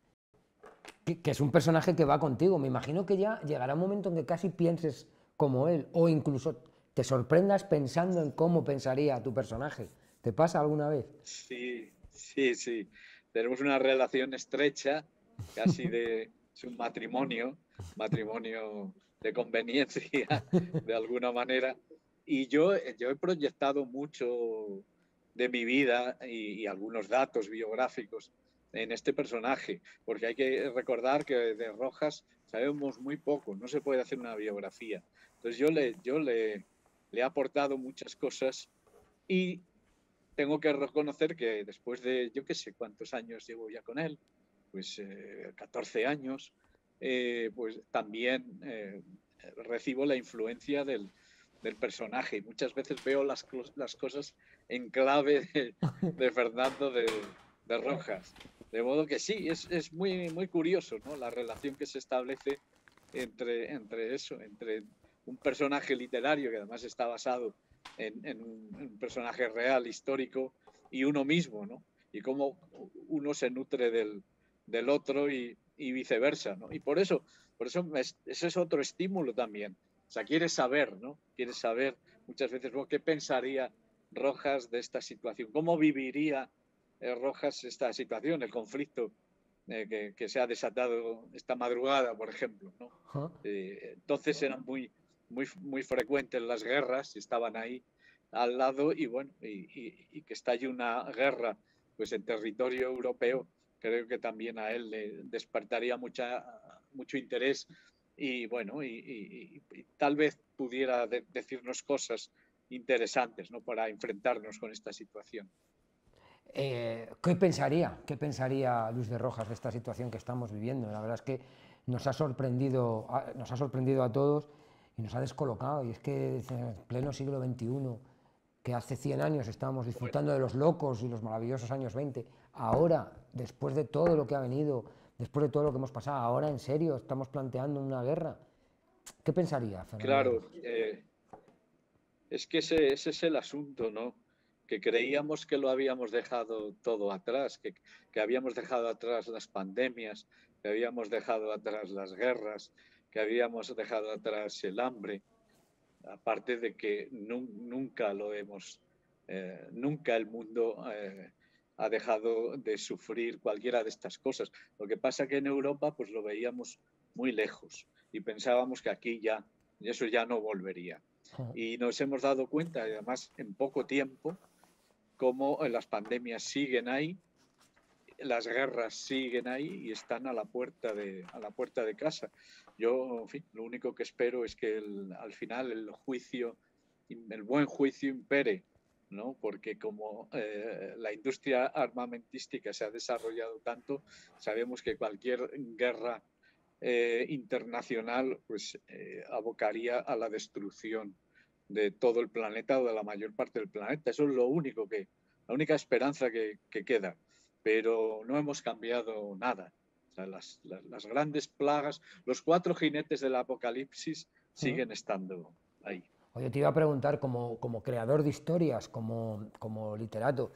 Que, que es un personaje que va contigo. Me imagino que ya llegará un momento en que casi pienses como él, o incluso te sorprendas pensando en cómo pensaría tu personaje. ¿Te pasa alguna vez? Sí, sí, sí. Tenemos una relación estrecha, casi de es un matrimonio, matrimonio de conveniencia, de alguna manera. Y yo, yo he proyectado mucho de mi vida y, y algunos datos biográficos en este personaje, porque hay que recordar que de Rojas sabemos muy poco, no se puede hacer una biografía. Entonces yo le, yo le, le he aportado muchas cosas y tengo que reconocer que después de, yo qué sé cuántos años llevo ya con él, pues eh, catorce años, eh, pues también eh, recibo la influencia del, del personaje. Muchas veces veo las, las cosas en clave de, de Fernando de, de Rojas. De modo que sí, es, es muy, muy curioso, ¿no? La relación que se establece entre, entre eso, entre un personaje literario que además está basado en, en, un, en un personaje real, histórico, y uno mismo, ¿no? Y cómo uno se nutre del, del otro y, y viceversa, ¿no? Y por eso, por eso es, ese es otro estímulo también. O sea, quieres saber, ¿no? Quieres saber muchas veces ¿no? qué pensaría Rojas de esta situación, cómo viviría eh, Rojas esta situación, el conflicto eh, que, que se ha desatado esta madrugada, por ejemplo, ¿no? Uh-huh. Eh, entonces eran muy, muy, muy frecuentes las guerras, estaban ahí, al lado y bueno, y, y, y que estalle una guerra pues en territorio europeo, creo que también a él le despertaría mucha, mucho interés y bueno, y, y, y tal vez pudiera de, decirnos cosas interesantes, ¿no?, para enfrentarnos con esta situación. Eh, ¿Qué pensaría? ¿Qué pensaría Luis de Rojas de esta situación que estamos viviendo? La verdad es que nos ha sorprendido, nos ha sorprendido a todos y nos ha descolocado. Y es que en pleno siglo veintiuno, que hace cien años estábamos disfrutando de los locos y los maravillosos años veinte, ahora, después de todo lo que ha venido, después de todo lo que hemos pasado, ahora en serio estamos planteando una guerra. ¿Qué pensaría, Fernando? Claro, eh, es que ese, ese es el asunto, ¿no? Que creíamos que lo habíamos dejado todo atrás, que, que habíamos dejado atrás las pandemias, que habíamos dejado atrás las guerras, que habíamos dejado atrás el hambre, aparte de que nu nunca lo hemos, eh, nunca el mundo eh, ha dejado de sufrir cualquiera de estas cosas. Lo que pasa que en Europa pues lo veíamos muy lejos y pensábamos que aquí ya, eso ya no volvería. Y nos hemos dado cuenta, además en poco tiempo, cómo las pandemias siguen ahí, las guerras siguen ahí y están a la puerta de, a la puerta de casa. Yo, en fin, lo único que espero es que el, al final el juicio, el buen juicio impere, ¿no? Porque como eh, la industria armamentística se ha desarrollado tanto, sabemos que cualquier guerra eh, internacional pues, eh, abocaría a la destrucción de todo el planeta o de la mayor parte del planeta. Eso es lo único que, la única esperanza que, que queda. Pero no hemos cambiado nada. O sea, las, las, las grandes plagas, los cuatro jinetes del apocalipsis siguen estando ahí. Oye, te iba a preguntar, como, como creador de historias, como, como literato,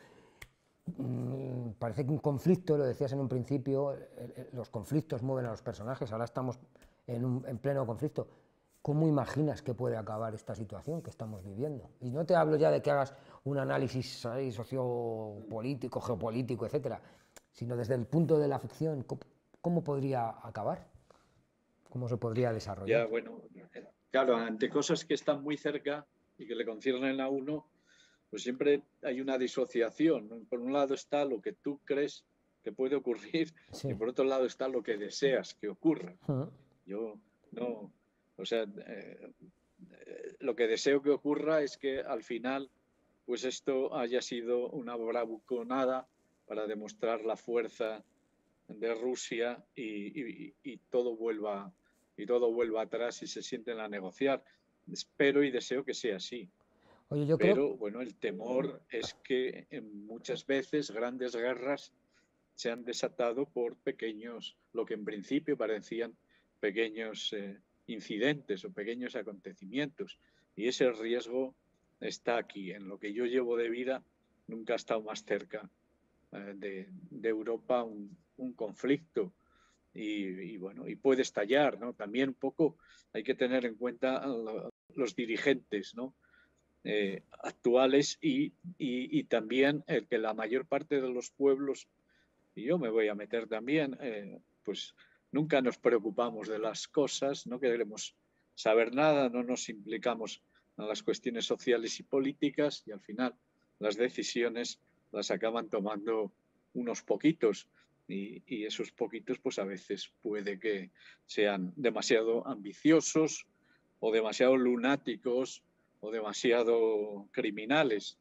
mmm, parece que un conflicto, lo decías en un principio, el, el, los conflictos mueven a los personajes, ahora estamos en, un, en pleno conflicto. ¿Cómo imaginas que puede acabar esta situación que estamos viviendo? Y no te hablo ya de que hagas un análisis ahí, sociopolítico, geopolítico, etcétera, sino desde el punto de la ficción, ¿cómo, cómo podría acabar? ¿Cómo se podría desarrollar? Ya, bueno, claro, ante cosas que están muy cerca y que le conciernen a uno, pues siempre hay una disociación, ¿no? Por un lado está lo que tú crees que puede ocurrir Sí. y por otro lado está lo que deseas que ocurra. Uh-huh. Yo no, o sea, eh, eh, lo que deseo que ocurra es que al final pues esto haya sido una bravuconada para demostrar la fuerza de Rusia y, y, y todo vuelva y todo vuelva atrás y se sienten a negociar. Espero y deseo que sea así. Oye, yo Pero creo... bueno, el temor es que muchas veces grandes guerras se han desatado por pequeños, lo que en principio parecían pequeños eh, incidentes o pequeños acontecimientos. Y ese riesgo está aquí. En lo que yo llevo de vida, nunca ha estado más cerca eh, de, de, Europa un, un conflicto. Y, y, bueno, y puede estallar, ¿no? También un poco hay que tener en cuenta los dirigentes, ¿no? Eh, actuales y, y, y también el que la mayor parte de los pueblos, y yo me voy a meter también, eh, pues nunca nos preocupamos de las cosas, no queremos saber nada, no nos implicamos en las cuestiones sociales y políticas y al final las decisiones las acaban tomando unos poquitos y, y esos poquitos pues a veces puede que sean demasiado ambiciosos o demasiado lunáticos o demasiado criminales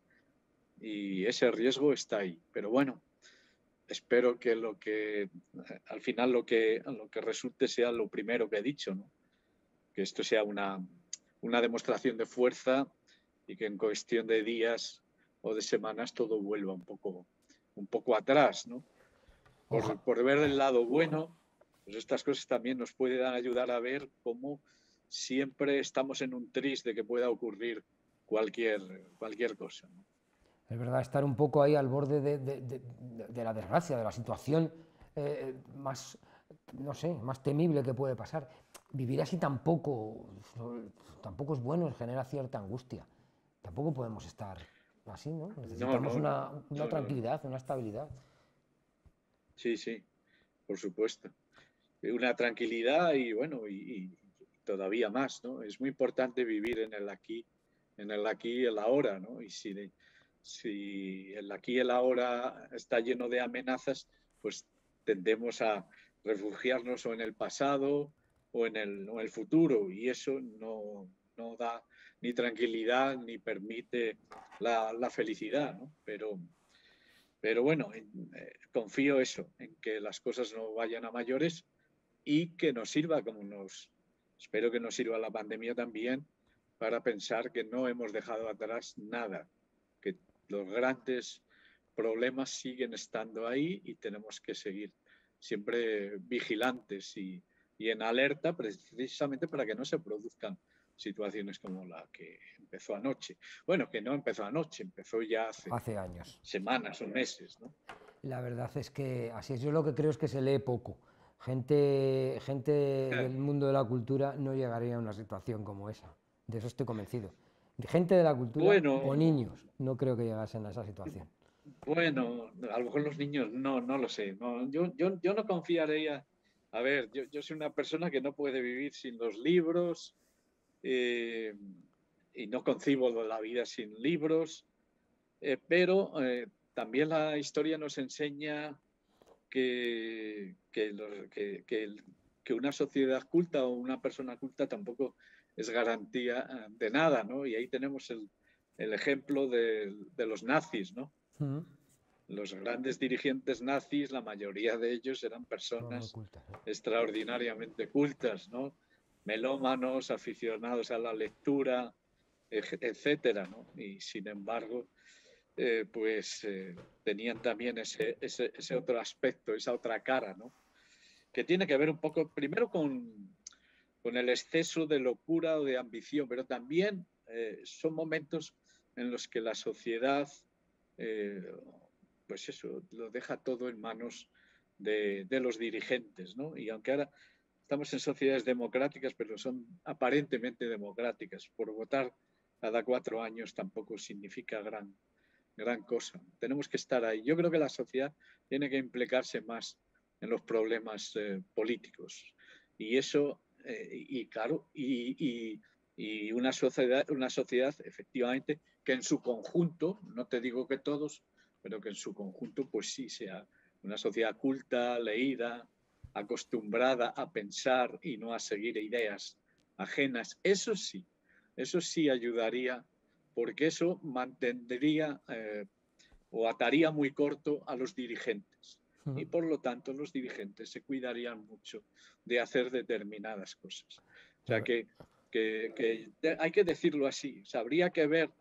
y ese riesgo está ahí. Pero bueno, espero que lo que al final lo que, lo que resulte sea lo primero que he dicho, ¿no? Que esto sea una, una demostración de fuerza y que en cuestión de días o de semanas todo vuelva un poco, un poco atrás, ¿no? Por, por ver el lado bueno, pues estas cosas también nos pueden ayudar a ver cómo siempre estamos en un tris de que pueda ocurrir cualquier, cualquier cosa, ¿no? Es verdad, estar un poco ahí al borde de, de, de, de la desgracia, de la situación eh, más, no sé, más temible que puede pasar. Vivir así tampoco, tampoco es bueno, genera cierta angustia. Tampoco podemos estar así, ¿no? Necesitamos no, no, una, una no, tranquilidad, una estabilidad. Sí, sí, por supuesto. Una tranquilidad y bueno, y, y todavía más, ¿no? Es muy importante vivir en el aquí, en el aquí y el ahora, ¿no? Y si, de, si el aquí y el ahora está lleno de amenazas, pues tendemos a refugiarnos o en el pasado o en el, o en el futuro, y eso no, no da ni tranquilidad ni permite la, la felicidad, ¿no? Pero, pero bueno, eh, confío eso, en que las cosas no vayan a mayores y que nos sirva como nos, espero que nos sirva la pandemia también para pensar que no hemos dejado atrás nada, que los grandes problemas siguen estando ahí y tenemos que seguir siempre vigilantes y, y en alerta precisamente para que no se produzcan situaciones como la que empezó anoche. Bueno, que no empezó anoche, empezó ya hace, hace años. Semanas o meses, ¿no? La verdad es que así es. Yo lo que creo es que se lee poco. Gente, gente del mundo de la cultura no llegaría a una situación como esa. De eso estoy convencido. Gente de la cultura Bueno, o niños no creo que llegasen a esa situación. Bueno, a lo mejor los niños no, no lo sé. No, yo, yo, yo no confiaría. A ver, yo, yo soy una persona que no puede vivir sin los libros eh, y no concibo la vida sin libros, eh, pero eh, también la historia nos enseña que, que, los- que- que el- que una sociedad culta o una persona culta tampoco es garantía eh, de nada, ¿no? Y ahí tenemos el, el ejemplo de, de los nazis, ¿no? Mm. Los grandes dirigentes nazis, la mayoría de ellos eran No, muy personas cultas, ¿eh? extraordinariamente cultas, ¿no? Melómanos, aficionados a la lectura, etcétera, ¿no? Y sin embargo, eh, pues eh, tenían también ese, ese, ese, otro aspecto, esa otra cara, ¿no? Que tiene que ver un poco, primero con, con el exceso de locura o de ambición, pero también eh, son momentos en los que la sociedad, eh, pues eso, lo deja todo en manos de, de los dirigentes, ¿no? Y aunque ahora estamos en sociedades democráticas, pero son aparentemente democráticas, por votar cada cuatro años tampoco significa gran, gran cosa. Tenemos que estar ahí. Yo creo que la sociedad tiene que implicarse más en los problemas eh, políticos. Y eso, eh, y claro, y, y, y, una, sociedad, una sociedad efectivamente que en su conjunto, no te digo que todos, pero que en su conjunto pues sí sea una sociedad culta, leída, acostumbrada a pensar y no a seguir ideas ajenas. Eso sí, eso sí ayudaría, porque eso mantendría eh, o ataría muy corto a los dirigentes. Y por lo tanto los dirigentes se cuidarían mucho de hacer determinadas cosas. O sea que, que, que hay que decirlo así, o sea, habría que ver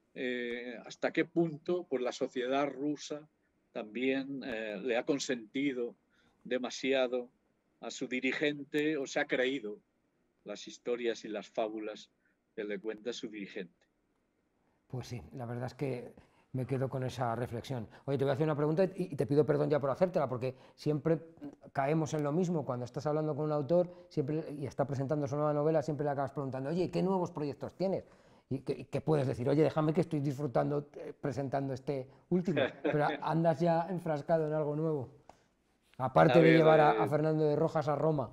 eh, hasta qué punto pues, la sociedad rusa también eh, le ha consentido demasiado a su dirigente o se ha creído las historias y las fábulas que le cuenta su dirigente. Pues sí, la verdad es que me quedo con esa reflexión. Oye, te voy a hacer una pregunta y te pido perdón ya por hacértela, porque siempre caemos en lo mismo. Cuando estás hablando con un autor siempre, y está presentando su nueva novela, siempre le acabas preguntando, oye, ¿qué nuevos proyectos tienes? Y que, que puedes decir, oye, déjame que estoy disfrutando eh, presentando este último, pero andas ya enfrascado en algo nuevo. A Aparte de ver, llevar a, a eh, Fernando de Rojas a Roma.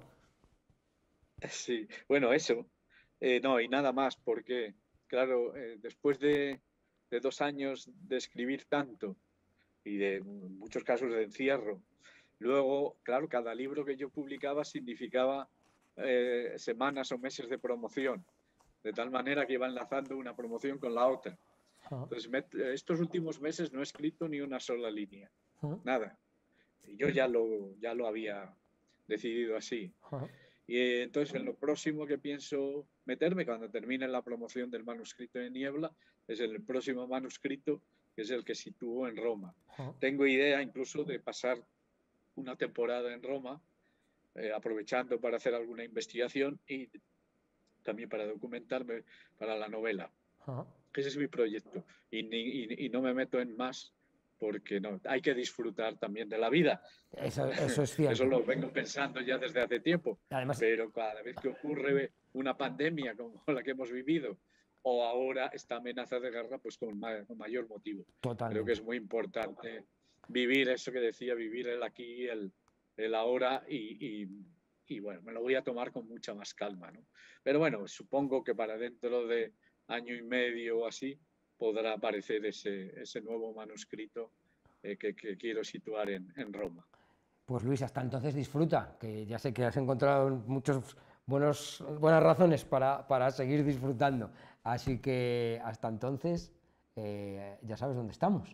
sí, bueno, eso. Eh, no, y nada más, porque, claro, eh, después de, de, dos años de escribir tanto y de muchos casos de encierro, luego, claro, cada libro que yo publicaba significaba eh, semanas o meses de promoción, de tal manera que iba enlazando una promoción con la otra. Entonces, me, estos últimos meses no he escrito ni una sola línea, nada. Y yo ya lo, ya lo había decidido así. Y entonces en lo próximo que pienso meterme cuando termine la promoción del manuscrito de Niebla es el próximo manuscrito, que es el que sitúo en Roma. Tengo idea incluso de pasar una temporada en Roma, eh, aprovechando para hacer alguna investigación y también para documentarme para la novela. Ese es mi proyecto y, y, y no me meto en más porque no, hay que disfrutar también de la vida. Eso, eso es cierto. Eso lo vengo pensando ya desde hace tiempo. Además, pero cada vez que ocurre una pandemia como la que hemos vivido o ahora esta amenaza de guerra, pues con, ma con mayor motivo. Totalmente. Creo que es muy importante vivir eso que decía, vivir el aquí, el, el ahora y, y, y bueno, me lo voy a tomar con mucha más calma, ¿no? Pero bueno, supongo que para dentro de año y medio o así, podrá aparecer ese, ese nuevo manuscrito eh, que, que quiero situar en, en Roma. Pues Luis, hasta entonces disfruta, que ya sé que has encontrado muchos buenos, buenas razones para, para seguir disfrutando. Así que hasta entonces eh, ya sabes dónde estamos.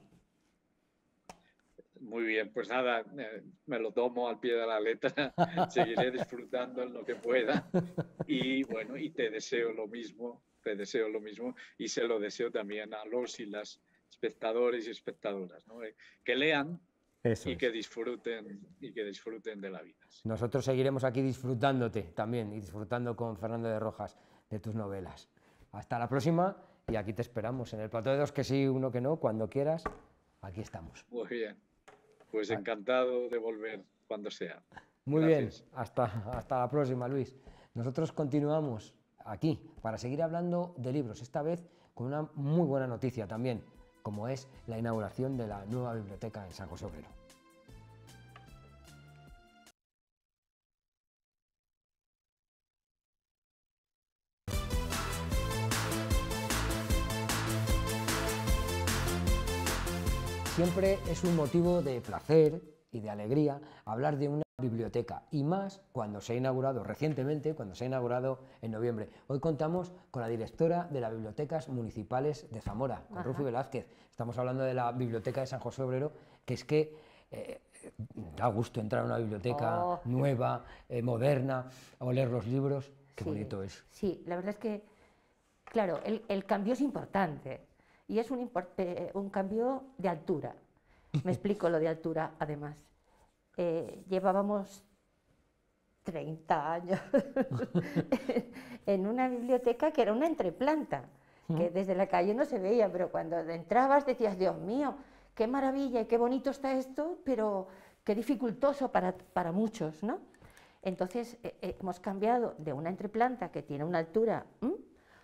Muy bien, pues nada, eh, me lo tomo al pie de la letra, seguiré disfrutando en lo que pueda y bueno, y te deseo lo mismo, te deseo lo mismo y se lo deseo también a los y las espectadores y espectadoras, ¿no? Eh, que lean Eso y es. que disfruten y que disfruten de la vida. Sí. Nosotros seguiremos aquí disfrutándote también y disfrutando con Fernando de Rojas de tus novelas. Hasta la próxima y aquí te esperamos en el plató de dos que sí, uno que no, cuando quieras, aquí estamos. Muy bien, pues encantado de volver cuando sea. Muy Gracias. bien, hasta, hasta la próxima, Luis. Nosotros continuamos aquí para seguir hablando de libros, esta vez con una muy buena noticia también, como es la inauguración de la nueva biblioteca en San José Obrero. Siempre es un motivo de placer y de alegría hablar de una biblioteca, y más cuando se ha inaugurado recientemente, cuando se ha inaugurado en noviembre. Hoy contamos con la directora de las Bibliotecas Municipales de Zamora, con Ajá. Rufi Velázquez. Estamos hablando de la Biblioteca de San José Obrero, que es que eh, da gusto entrar a una biblioteca oh. nueva, eh, moderna, oler los libros. Qué sí, bonito es. Sí, la verdad es que, claro, el, el cambio es importante. Y es un, eh, un cambio de altura. Me explico lo de altura, además. Eh, llevábamos treinta años en una biblioteca que era una entreplanta, que desde la calle no se veía, pero cuando entrabas decías, Dios mío, qué maravilla y qué bonito está esto, pero qué dificultoso para, para muchos, ¿no? Entonces eh, eh, hemos cambiado de una entreplanta que tiene una altura ¿m?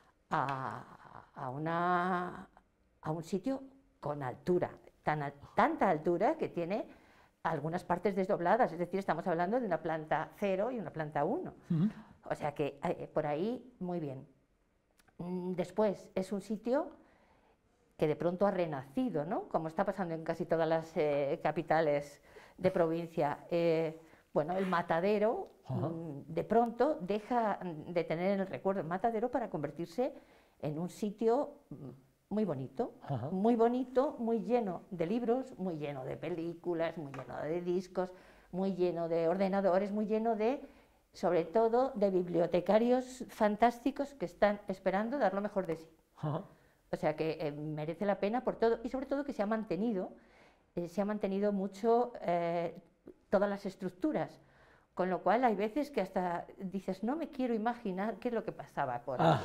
a, a una... a un sitio con altura, tan, tanta altura que tiene algunas partes desdobladas, es decir, estamos hablando de una planta cero y una planta uno. Uh-huh. O sea que eh, por ahí muy bien. Después es un sitio que de pronto ha renacido, ¿no? Como está pasando en casi todas las eh, capitales de provincia. Eh, bueno, el matadero uh-huh. de pronto deja de tener el recuerdo del matadero para convertirse en un sitio muy bonito, Ajá. muy bonito, muy lleno de libros, muy lleno de películas, muy lleno de discos, muy lleno de ordenadores, muy lleno de, sobre todo, de bibliotecarios fantásticos que están esperando dar lo mejor de sí. Ajá. O sea que eh, merece la pena por todo, y sobre todo que se ha mantenido, eh, se ha mantenido mucho eh, todas las estructuras, con lo cual hay veces que hasta dices, no me quiero imaginar qué es lo que pasaba por ahí.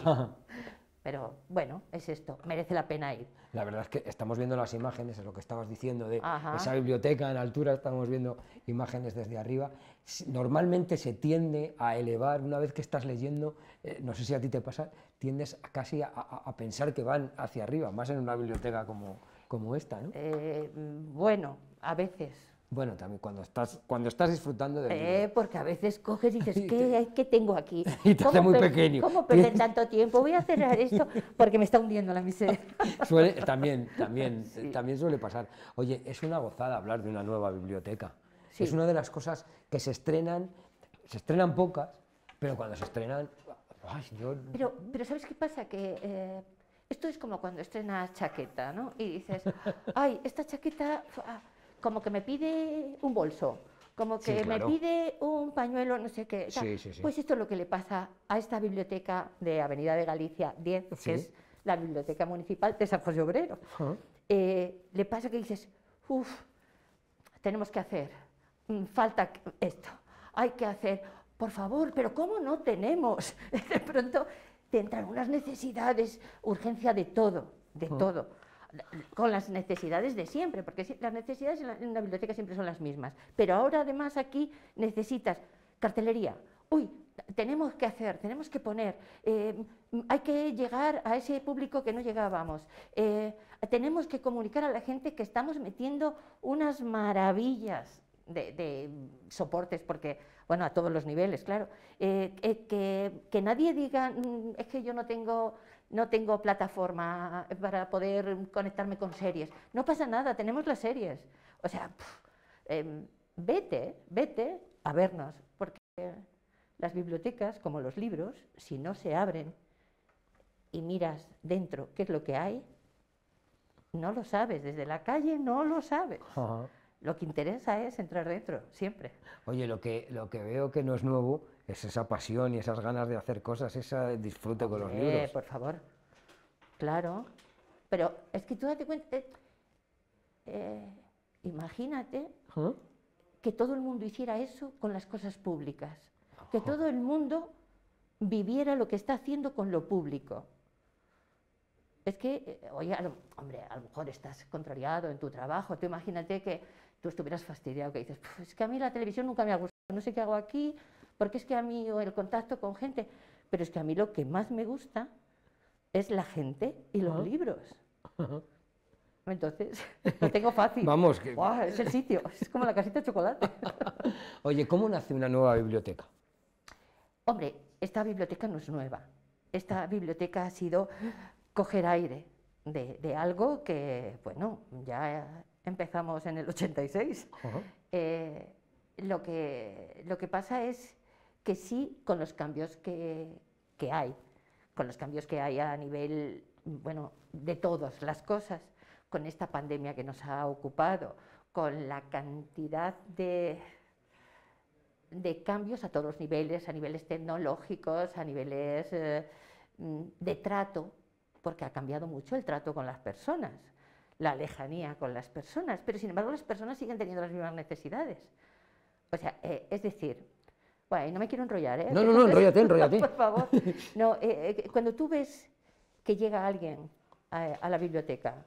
Pero bueno, es esto, merece la pena ir. La verdad es que estamos viendo las imágenes, es lo que estabas diciendo de Ajá. esa biblioteca en altura, estamos viendo imágenes desde arriba. Normalmente se tiende a elevar, una vez que estás leyendo, eh, no sé si a ti te pasa, tiendes a casi a, a, a pensar que van hacia arriba, más en una biblioteca como, como esta, ¿no? Eh, bueno, a veces. Bueno, también cuando estás, cuando estás disfrutando del eh, libro. Porque a veces coges y dices, ¿qué, ¿qué tengo aquí? Y te hace muy pequeño. ¿Cómo perder tanto tiempo? Voy a cerrar esto porque me está hundiendo la miseria. Suele, también, también, sí. también suele pasar. Oye, es una gozada hablar de una nueva biblioteca. Sí. Es una de las cosas que se estrenan, se estrenan pocas, pero cuando se estrenan... Ay, yo... pero, pero ¿sabes qué pasa? Que... Eh, esto es como cuando estrenas chaqueta, ¿no? Y dices, ay, esta chaqueta... como que me pide un bolso, como que sí, claro. me pide un pañuelo, no sé qué. Sí, sí, sí. Pues esto es lo que le pasa a esta biblioteca de Avenida de Galicia diez, sí. que es la Biblioteca Municipal de San José Obrero. Uh-huh. eh, le pasa que dices, uff, tenemos que hacer, falta esto, hay que hacer, por favor, pero ¿cómo no tenemos? De pronto te entran unas necesidades, urgencia de todo, de uh-huh. todo. Con las necesidades de siempre, porque las necesidades en, la, en una biblioteca siempre son las mismas, pero ahora además aquí necesitas cartelería, uy, tenemos que hacer, tenemos que poner, eh, hay que llegar a ese público que no llegábamos, eh, tenemos que comunicar a la gente que estamos metiendo unas maravillas de, de soportes, porque bueno, a todos los niveles, claro. Eh, eh, que, que nadie diga, mm, es que yo no tengo, no tengo plataforma para poder conectarme con series. No pasa nada, tenemos las series. O sea, pff, eh, vete, vete a vernos, porque las bibliotecas, como los libros, si no se abren y miras dentro qué es lo que hay, no lo sabes, desde la calle no lo sabes. Ajá. Lo que interesa es entrar dentro, siempre. Oye, lo que, lo que veo que no es nuevo es esa pasión y esas ganas de hacer cosas, ese disfrute con los eh, libros. Por favor, claro. Pero es que tú date cuenta, eh, eh, imagínate ¿Ah? que todo el mundo hiciera eso con las cosas públicas, que todo el mundo viviera lo que está haciendo con lo público. Es que, eh, oye, a lo, hombre, a lo mejor estás contrariado en tu trabajo, tú imagínate que tú estuvieras fastidiado, que dices, es que a mí la televisión nunca me ha gustado, no sé qué hago aquí, porque es que a mí o el contacto con gente, pero es que a mí lo que más me gusta es la gente y los uh-huh. libros. Uh-huh. Entonces, lo tengo fácil. Vamos, que... wow, es el sitio, es como la casita de chocolate. Oye, ¿cómo nace una nueva biblioteca? Hombre, esta biblioteca no es nueva. Esta biblioteca ha sido coger aire de, de algo que, bueno, ya empezamos en el ochenta y seis. Uh-huh. eh, lo, que, lo que pasa es que sí, con los cambios que, que hay, con los cambios que hay a nivel, bueno, de todas las cosas, con esta pandemia que nos ha ocupado, con la cantidad de, de cambios a todos los niveles, a niveles tecnológicos, a niveles eh, de trato, porque ha cambiado mucho el trato con las personas, la lejanía con las personas, pero sin embargo las personas siguen teniendo las mismas necesidades. O sea, eh, es decir, bueno, no me quiero enrollar, ¿eh? No, no, no, enróllate, enróllate. Por favor. No, eh, eh, cuando tú ves que llega alguien a, a la biblioteca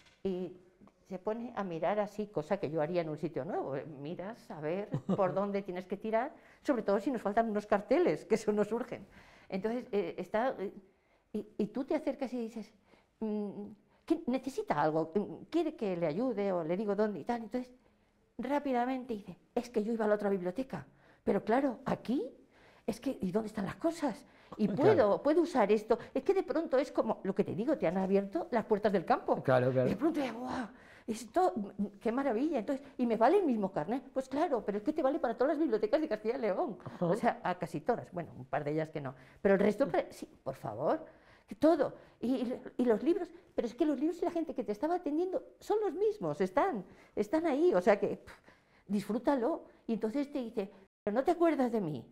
y se pone a mirar así, cosa que yo haría en un sitio nuevo, miras a ver por dónde tienes que tirar, sobre todo si nos faltan unos carteles, que eso nos urgen. Entonces, eh, está... Eh, Y, y tú te acercas y dices, mmm, ¿qué, necesita algo? ¿Quiere que le ayude o le digo dónde y tal? Entonces, rápidamente dice, es que yo iba a la otra biblioteca, pero claro, aquí, es que, ¿y dónde están las cosas? Y puedo, claro. puedo usar esto. Es que de pronto es como, lo que te digo, te han abierto las puertas del campo. Claro, claro. Y de pronto, ¡wow! Esto, qué maravilla. Entonces, ¿y me vale el mismo carnet? Pues claro, pero es que te vale para todas las bibliotecas de Castilla y León. Uh-huh. O sea, a casi todas. Bueno, un par de ellas que no. Pero el resto, sí, por favor. Todo, y, y los libros, pero es que los libros y la gente que te estaba atendiendo son los mismos, están, están ahí, o sea que pff, disfrútalo. Y entonces te dice, pero no te acuerdas de mí,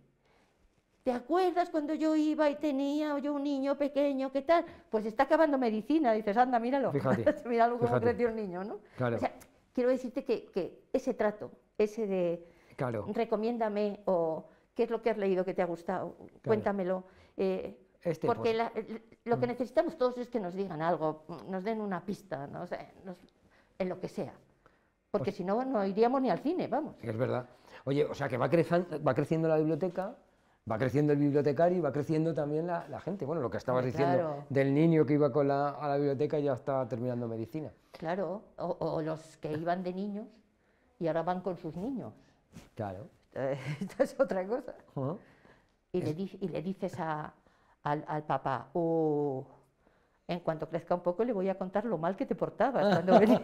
¿te acuerdas cuando yo iba y tenía yo un niño pequeño, qué tal? Pues está acabando medicina, dices, anda, míralo, fíjate, míralo cómo fíjate. creció el niño, ¿no? Claro. O sea, quiero decirte que, que ese trato, ese de, claro. recomiéndame, o qué es lo que has leído que te ha gustado, claro. cuéntamelo. Eh, Este, porque pues, la, lo que necesitamos todos es que nos digan algo, nos den una pista, no sé, nos, en lo que sea. Porque pues, si no, no iríamos ni al cine, vamos. Es verdad. Oye, o sea que va creciendo, va creciendo la biblioteca, va creciendo el bibliotecario y va creciendo también la, la gente. Bueno, lo que estabas claro. diciendo del niño que iba con la, a la biblioteca y ya está terminando medicina. Claro, o, o los que iban de niños y ahora van con sus niños. Claro. Esto es otra cosa. Uh-huh. y, es... le, y le dices a... Al, al papá, oh, en cuanto crezca un poco le voy a contar lo mal que te portabas cuando venía.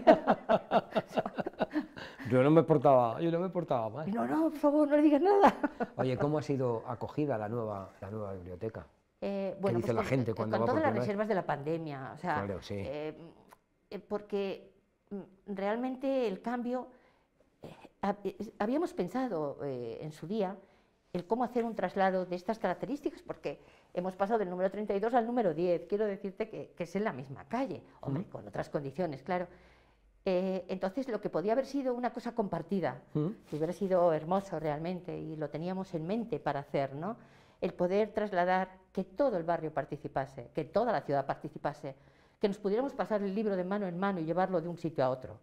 Yo no me portaba, yo no me portaba mal. No, no, por favor, no le digas nada. Oye, ¿cómo ha sido acogida la nueva, la nueva biblioteca? Eh, bueno, ¿Qué dice pues la con, gente cuando con va todas por las reservas de la pandemia, o sea, claro, sí. eh, porque realmente el cambio, eh, habíamos pensado eh, en su día el cómo hacer un traslado de estas características, porque hemos pasado del número treinta y dos al número diez, quiero decirte que, que es en la misma calle, hombre, ¿Mm? con otras condiciones, claro. Eh, entonces, lo que podía haber sido una cosa compartida, ¿Mm? que hubiera sido hermoso realmente, y lo teníamos en mente para hacer, ¿no? El poder trasladar, que todo el barrio participase, que toda la ciudad participase, que nos pudiéramos pasar el libro de mano en mano y llevarlo de un sitio a otro.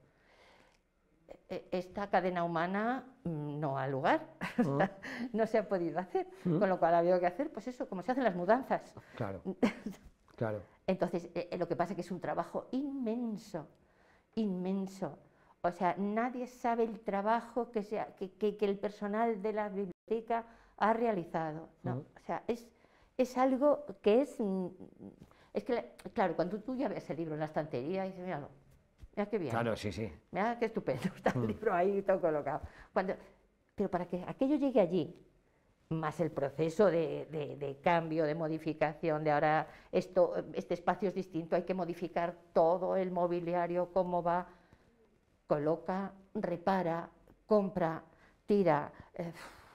Esta cadena humana no ha lugar, uh-huh. no se ha podido hacer, uh-huh. con lo cual ha habido que hacer, pues eso, como se hacen las mudanzas. Claro, claro. Entonces, eh, lo que pasa es que es un trabajo inmenso, inmenso. O sea, nadie sabe el trabajo que, sea, que, que, que el personal de la biblioteca biblioteca ha realizado. No, Uh-huh. o sea, es, es algo que es... Es que, claro, cuando tú ya ves el libro en la estantería y dices, míralo, mira qué bien. Claro, sí, sí. Mira qué estupendo, está el Mm. libro ahí todo colocado. Cuando, pero para que aquello llegue allí, más el proceso de, de, de cambio, de modificación, de ahora esto, este espacio es distinto, hay que modificar todo el mobiliario, cómo va, coloca, repara, compra, tira. Eh,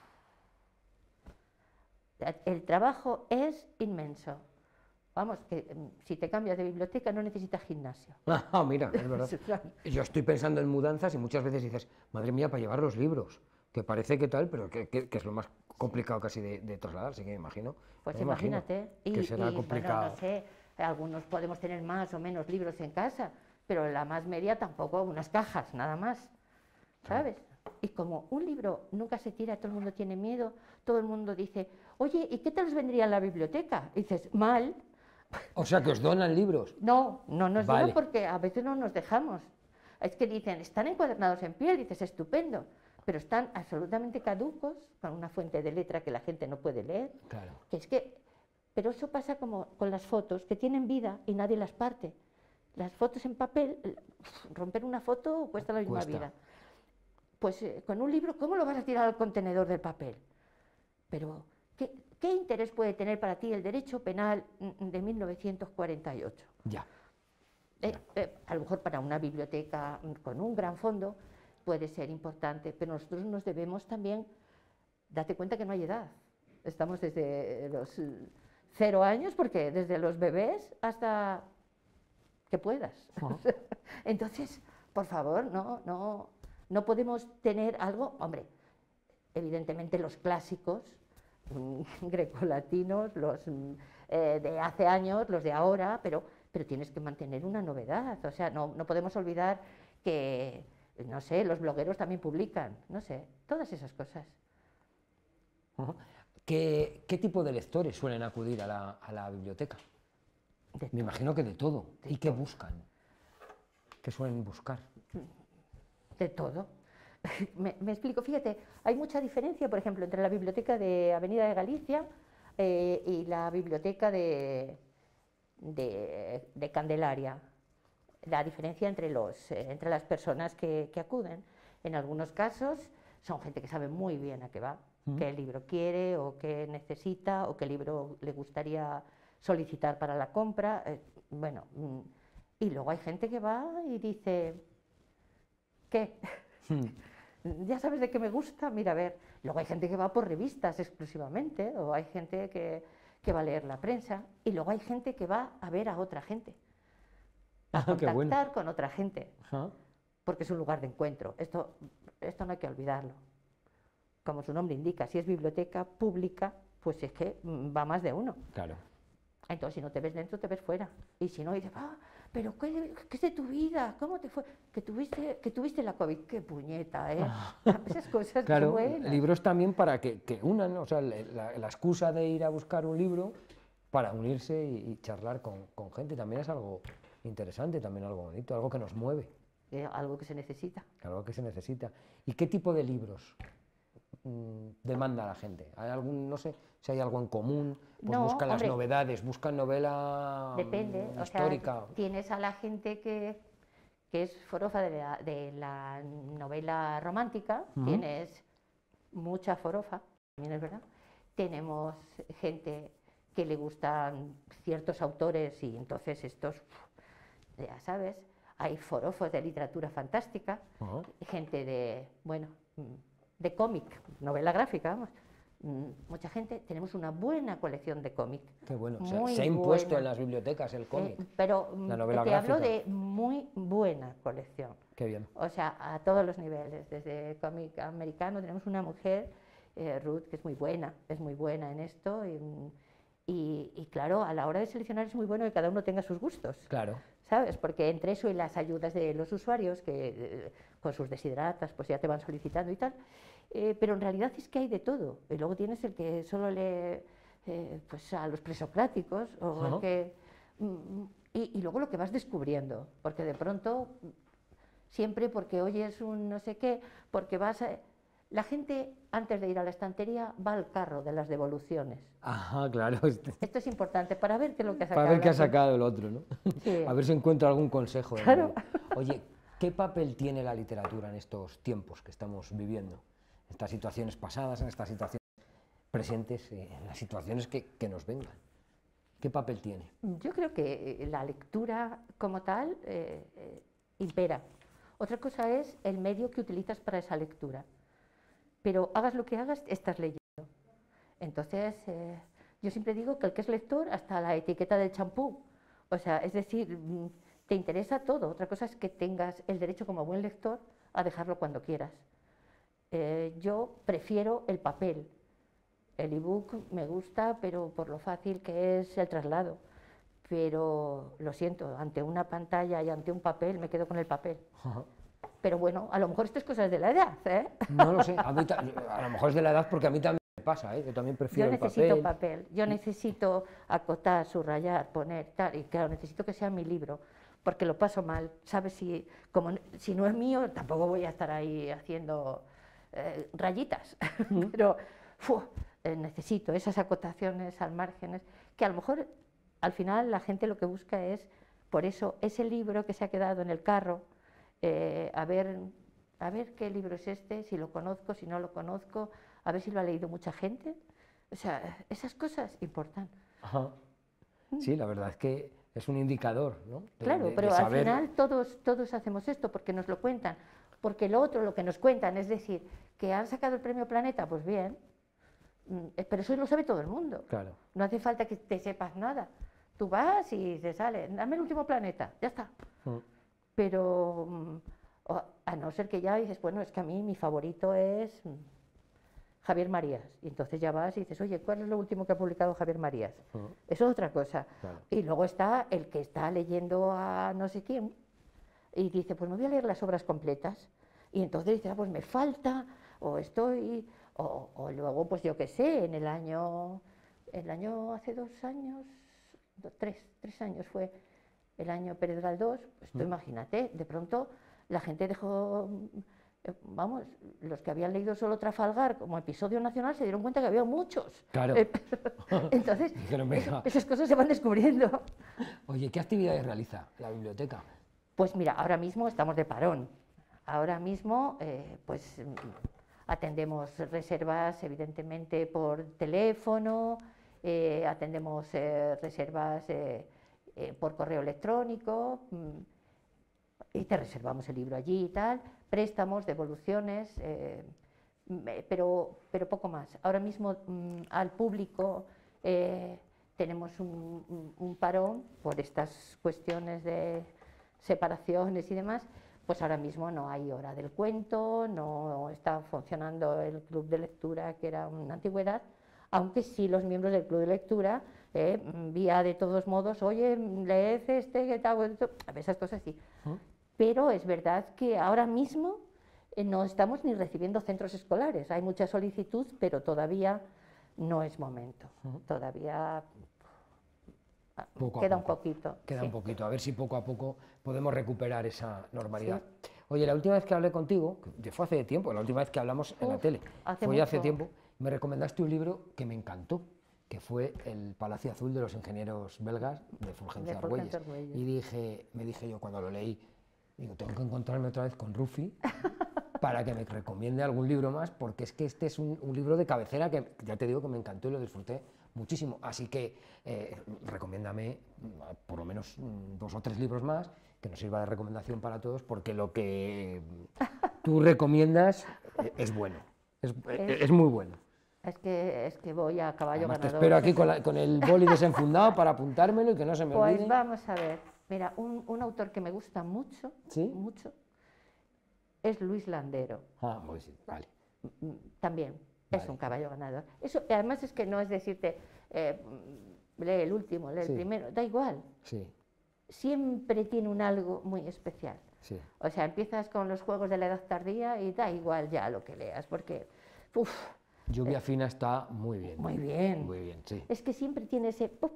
el trabajo es inmenso. Vamos, que si te cambias de biblioteca no necesitas gimnasio. Ah, mira, es verdad. Yo estoy pensando en mudanzas y muchas veces dices, madre mía, para llevar los libros, que parece que tal, pero que, que, que es lo más complicado casi de, de trasladar, así que me imagino. Pues me imagino imagínate, y, que será y, complicado. bueno, no sé, algunos podemos tener más o menos libros en casa, pero la más media tampoco, unas cajas, nada más, ¿sabes? Y como un libro nunca se tira, todo el mundo tiene miedo, todo el mundo dice, oye, ¿y qué tal os vendría en la biblioteca? Y dices, mal. O sea, que os donan libros. No, no nos Vale. donan porque a veces no nos dejamos. Es que dicen, están encuadernados en piel, dices, estupendo, pero están absolutamente caducos, con una fuente de letra que la gente no puede leer. Claro. Que es que, pero eso pasa como con las fotos, que tienen vida y nadie las parte. Las fotos en papel, romper una foto cuesta la misma Cuesta. vida. Pues eh, con un libro, ¿cómo lo vas a tirar al contenedor del papel? Pero, ¿qué, qué interés puede tener para ti el derecho penal de mil novecientos cuarenta y ocho? Ya. Eh, eh, a lo mejor para una biblioteca con un gran fondo puede ser importante, pero nosotros nos debemos también, date cuenta que no hay edad. Estamos desde los cero años, porque desde los bebés hasta que puedas. Uh-huh. Entonces, por favor, no, no, no podemos tener algo, hombre, evidentemente los clásicos mmm, grecolatinos, los mmm, eh, de hace años, los de ahora, pero, pero tienes que mantener una novedad. O sea, no, no podemos olvidar que, no sé, los blogueros también publican, no sé, todas esas cosas. Uh-huh. ¿Qué, ¿Qué tipo de lectores suelen acudir a la, a la biblioteca? De Me todo. imagino que de todo. De ¿Y qué todo. buscan? ¿Qué suelen buscar? De todo. Me, me explico, fíjate, hay mucha diferencia, por ejemplo, entre la biblioteca de Avenida de Galicia eh, y la biblioteca de, de, de Candelaria. La diferencia entre, los, eh, entre las personas que, que acuden. En algunos casos son gente que sabe muy bien a qué va, Mm. qué libro quiere o qué necesita o qué libro le gustaría solicitar para la compra. Eh, bueno, mm, y luego hay gente que va y dice, ¿qué? Hmm. Ya sabes de qué me gusta, mira, a ver. Luego hay gente que va por revistas exclusivamente, o hay gente que, que va a leer la prensa, y luego hay gente que va a ver a otra gente, a Ah, qué contactar bueno. con otra gente, Ajá. porque es un lugar de encuentro. Esto, esto no hay que olvidarlo. Como su nombre indica, si es biblioteca pública, pues es que mm, va más de uno. Claro. Entonces, si no te ves dentro, te ves fuera. Y si no, dices, ah, pero ¿qué, qué es de tu vida? ¿Cómo te fue? Que tuviste, que tuviste la COVID. ¡Qué puñeta, eh! Esas cosas Claro, buenas. libros también para que, que unan, o sea, la, la excusa de ir a buscar un libro para unirse y, y charlar con, con gente también es algo interesante, también algo bonito, algo que nos mueve, Eh, algo que se necesita. algo que se necesita. ¿Y qué tipo de libros mm, demanda la gente? ¿Hay algún, no sé, si hay algo en común? Pues No, buscan las hombre. novedades, buscan novela Depende. mm, O sea, histórica. tienes a la gente que, que es forofa de la, de la novela romántica, Ujú. tienes mucha forofa, también es verdad. Tenemos gente que le gustan ciertos autores y entonces estos, ya sabes, hay forofos de literatura fantástica, Ajá. gente de, bueno, de cómic, novela gráfica, vamos. Mucha gente, tenemos una buena colección de cómic. Qué bueno, o sea, muy se ha impuesto buena. en las bibliotecas el cómic. Eh, pero mm, la novela te hablo gráfica. de muy buena colección. Qué bien. O sea, a todos los niveles. Desde cómic americano tenemos una mujer, eh, Ruth, que es muy buena, es muy buena en esto. Y, y, y claro, a la hora de seleccionar es muy bueno que cada uno tenga sus gustos. Claro. ¿Sabes? Porque entre eso y las ayudas de los usuarios, que eh, con sus desideratas, pues ya te van solicitando y tal. Eh, pero en realidad es que hay de todo. Y luego tienes el que solo lee eh, pues a los presocráticos, o el Ajá. que, mm, y, y luego lo que vas descubriendo, porque de pronto, siempre porque oyes un no sé qué, porque vas a, La gente, antes de ir a la estantería, va al carro de las devoluciones. Ajá, claro. Esto es importante para ver qué es lo que ha sacado. Para ver qué ha la gente. sacado el otro, ¿no? Sí. A ver si encuentra algún consejo. de Claro. medio. Oye, ¿qué papel tiene la literatura en estos tiempos que estamos viviendo? En estas situaciones pasadas, en estas situaciones presentes, eh, en las situaciones que, que nos vengan. ¿Qué papel tiene? Yo creo que la lectura como tal eh, eh, impera. Otra cosa es el medio que utilizas para esa lectura. Pero hagas lo que hagas, estás leyendo. Entonces, eh, yo siempre digo que el que es lector, hasta la etiqueta del champú. O sea, es decir, te interesa todo. Otra cosa es que tengas el derecho como buen lector a dejarlo cuando quieras. Eh, yo prefiero el papel. El ebook me gusta, pero por lo fácil que es el traslado. Pero lo siento, ante una pantalla y ante un papel me quedo con el papel. Ajá. Pero bueno, a lo mejor esto es cosas de la edad, ¿eh? No lo sé, a, mí ta- a lo mejor es de la edad porque a mí también me pasa, ¿eh? Yo también Yo prefiero el necesito papel. papel, yo necesito acotar, subrayar, poner, tal, y claro, necesito que sea mi libro, porque lo paso mal, ¿sabes? Si, como, si no es mío, tampoco voy a estar ahí haciendo eh, rayitas, pero fu, eh, necesito esas acotaciones al márgenes, que a lo mejor al final la gente lo que busca es, por eso, ese libro que se ha quedado en el carro, eh, a ver, a ver qué libro es este, si lo conozco, si no lo conozco, a ver si lo ha leído mucha gente. O sea, esas cosas importan. Ajá. Sí, la verdad es que es un indicador, ¿no? De- Claro, de- de pero al saber- final todos, todos hacemos esto porque nos lo cuentan. Porque lo otro, lo que nos cuentan, es decir, que han sacado el premio Planeta, pues bien, mm, eh, pero eso lo sabe todo el mundo. Claro. No hace falta que te sepas nada. Tú vas y te sale, dame el último planeta, ya está. Mm. Pero mm, o- a no ser que ya dices, bueno, es que a mí mi favorito es mm, Javier Marías. Y entonces ya vas y dices, oye, ¿cuál es lo último que ha publicado Javier Marías? Ujú. Eso es otra cosa. Claro. Y luego está el que está leyendo a no sé quién y dice, pues me voy a leer las obras completas. Y entonces dice, ah, pues me falta, o estoy, o, o luego, pues yo qué sé, en el año, el año hace dos años, do- tres, tres años fue el año Pérez Galdós, pues tú Mm. imagínate, de pronto la gente dejó, eh, vamos, los que habían leído solo Trafalgar como episodio nacional se dieron cuenta que había muchos. Claro. Eh, Entonces, Dijeron, eso- venga. esas cosas se van descubriendo. Oye, ¿qué actividades realiza la biblioteca? Pues mira, ahora mismo estamos de parón. Ahora mismo, eh, pues mm, atendemos reservas, evidentemente, por teléfono, eh, atendemos eh, reservas eh, eh, por correo electrónico, mm, y te reservamos el libro allí y tal, préstamos, devoluciones, eh, me- pero, pero poco más. Ahora mismo mm, al público eh, tenemos un, un- un parón por estas cuestiones de separaciones y demás, pues ahora mismo no hay hora del cuento, no está funcionando el club de lectura, que era una antigüedad, aunque sí los miembros del club de lectura, eh, vía de todos modos, oye, leed este, que tal, esto, esas cosas sí. ¿Mm? Pero es verdad que ahora mismo eh, no estamos ni recibiendo centros escolares, hay mucha solicitud, pero todavía no es momento, Ujú. todavía ah, Poco a queda un poco. poquito. Queda sí. un poquito, a ver si poco a poco podemos recuperar esa normalidad. Sí. Oye, la última vez que hablé contigo, que fue hace tiempo, la última vez que hablamos en la Uf, tele, hace fue ya hace mucho. tiempo, me recomendaste un libro que me encantó, que fue El Palacio Azul de los Ingenieros Belgas de Fulgencio De Argüelles. Fulgencio Argüelles. Y dije, me dije yo cuando lo leí, digo, tengo que encontrarme otra vez con Rufi para que me recomiende algún libro más, porque es que este es un, un libro de cabecera que ya te digo que me encantó y lo disfruté muchísimo. Así que eh, recomiéndame mm, por lo menos mm, dos o tres libros más que nos sirva de recomendación para todos, porque lo que tú recomiendas eh, es bueno, es, eh, es muy bueno. Es que, es que voy a caballo Además te ganador. espero aquí con, la- con el boli desenfundado para apuntármelo y que no se me Pues olvide. vamos a ver, mira, un, un autor que me gusta mucho, ¿Sí? mucho, es Luis Landero. Ah, muy bien, vale. Mm, También es Vale. un caballo ganador. Eso, y además es que no es decirte, eh, mm, lee el último, lee Sí. el primero, da igual. Sí, Siempre tiene un algo muy especial. sí. O sea, empiezas con los juegos de la edad tardía y da igual ya lo que leas, porque, uf, Lluvia fina está muy bien. muy bien. Muy bien, sí. Es que siempre tiene ese... ¡pop!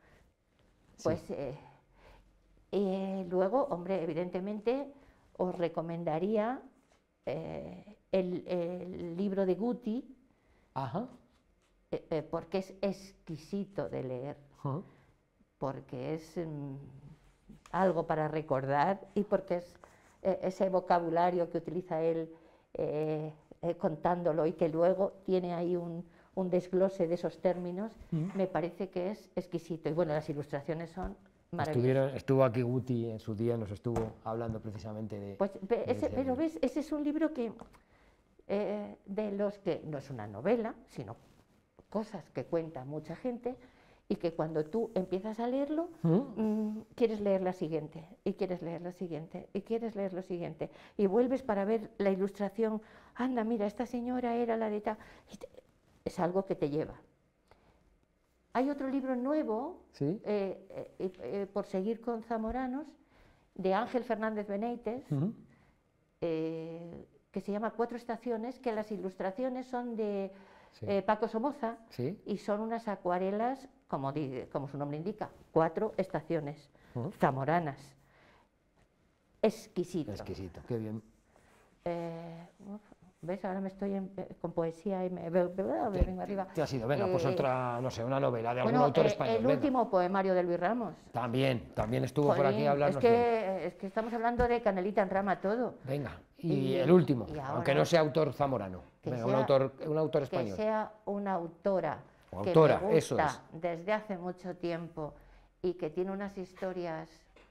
Pues eh, eh, luego, hombre, evidentemente os recomendaría eh, el, el libro de Guti, Ajá. eh, eh, porque es exquisito de leer, Ajá. porque es mm, algo para recordar y porque es eh, ese vocabulario que utiliza él eh, eh, contándolo y que luego tiene ahí un, un desglose de esos términos, Mm. me parece que es exquisito. Y bueno, las ilustraciones son maravillosas. Estuvieron, estuvo aquí Guti en su día, nos estuvo hablando precisamente de... Pues, pe- de ese- ese pero libro. ves, ese es un libro que, eh, de los que no es una novela, sino cosas que cuenta mucha gente y que cuando tú empiezas a leerlo, ¿Mm? mm, quieres leer la siguiente, y quieres leer la siguiente, y quieres leer lo siguiente, y vuelves para ver la ilustración, anda, mira, esta señora era la de tal, y te- es algo que te lleva. Hay otro libro nuevo, ¿Sí? eh, eh, eh, por seguir con Zamoranos, de Ángel Fernández Benítez, Ujú. eh, que se llama Cuatro Estaciones, que las ilustraciones son de Sí. eh, Paco Somoza ¿Sí? y son unas acuarelas, como, di- como su nombre indica, cuatro estaciones Ujú. zamoranas. Exquisito. Exquisito, qué bien. Eh, uf, ¿ves? Ahora me estoy en- eh, con poesía y me, me- me- me vengo arriba. ¿Qué ha sido? Venga, pues Eh, otra, no sé, una novela de algún Bueno, autor eh, español. el venga. último poemario de Luis Ramos. También, también estuvo por aquí Jolín, hablando. es que, es que estamos hablando de Canelita en rama todo. Venga, y, Y- el último, y aunque ahora- no sea autor zamorano, Que venga, un, sea- autor, un autor Que español. sea una autora, O que autora, me eso gusta es. desde hace mucho tiempo y que tiene unas historias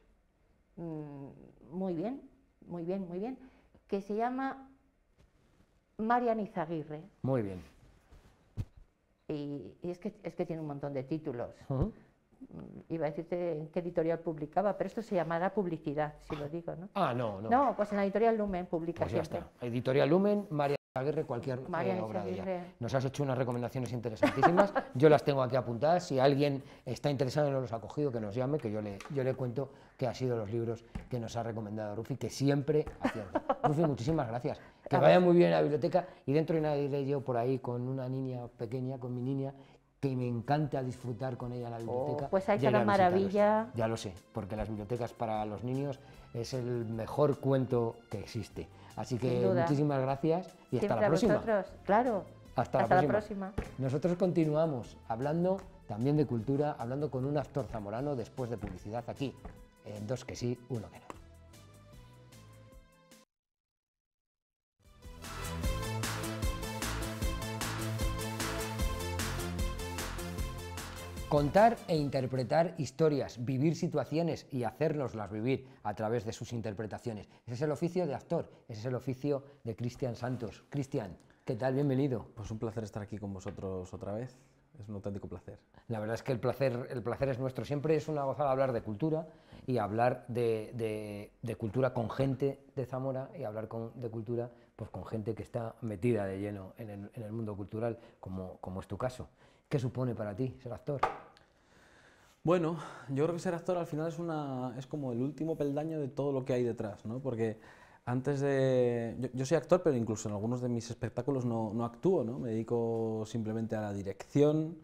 mm, muy bien, muy bien, muy bien, que se llama Marian Izaguirre. Muy bien. Y, y es, que, es que tiene un montón de títulos. Ujú. Mm, Iba a decirte en qué editorial publicaba, pero esto se llamará publicidad, si lo digo, ¿no? Ah, no, no. No, pues en la editorial Lumen publica Pues ya siempre. está. Editorial Lumen, María Aguirre, cualquier eh, María obra de ella. Izaguirre. Nos has hecho unas recomendaciones interesantísimas. Yo las tengo aquí apuntadas. Si alguien está interesado y no los ha cogido, que nos llame, que yo le, yo le cuento qué han sido los libros que nos ha recomendado Rufi, que siempre acierta. Rufi, muchísimas gracias. Que vaya muy bien a la biblioteca. Y dentro de nada iré yo por ahí con una niña pequeña, con mi niña, que me encanta disfrutar con ella en la biblioteca. pues ahí y ir está a la visitarlos. maravilla. Ya lo sé, porque las bibliotecas para los niños es el mejor cuento que existe. Así que Sin duda. muchísimas gracias y hasta Siempre la a próxima. vosotros, claro. Hasta, la, la próxima. próxima. Nosotros continuamos hablando también de cultura, hablando con un actor zamorano después de publicidad aquí, en Dos que sí, uno que no. Contar e interpretar historias, vivir situaciones y hacérnoslas vivir a través de sus interpretaciones. Ese es el oficio de actor, ese es el oficio de Cristian Santos. Cristian, ¿qué tal? Bienvenido. Pues un placer estar aquí con vosotros otra vez, es un auténtico placer. La verdad es que el placer, el placer es nuestro. Siempre es una gozada hablar de cultura y hablar de, de- de cultura con gente de Zamora y hablar con- de cultura pues, con gente que está metida de lleno en el, en el mundo cultural, como, como es tu caso. ¿Qué supone para ti ser actor? Bueno, yo creo que ser actor al final es, una, es como el último peldaño de todo lo que hay detrás, ¿no? Porque antes de... Yo, yo soy actor, pero incluso en algunos de mis espectáculos no, no actúo, ¿no? Me dedico simplemente a la dirección,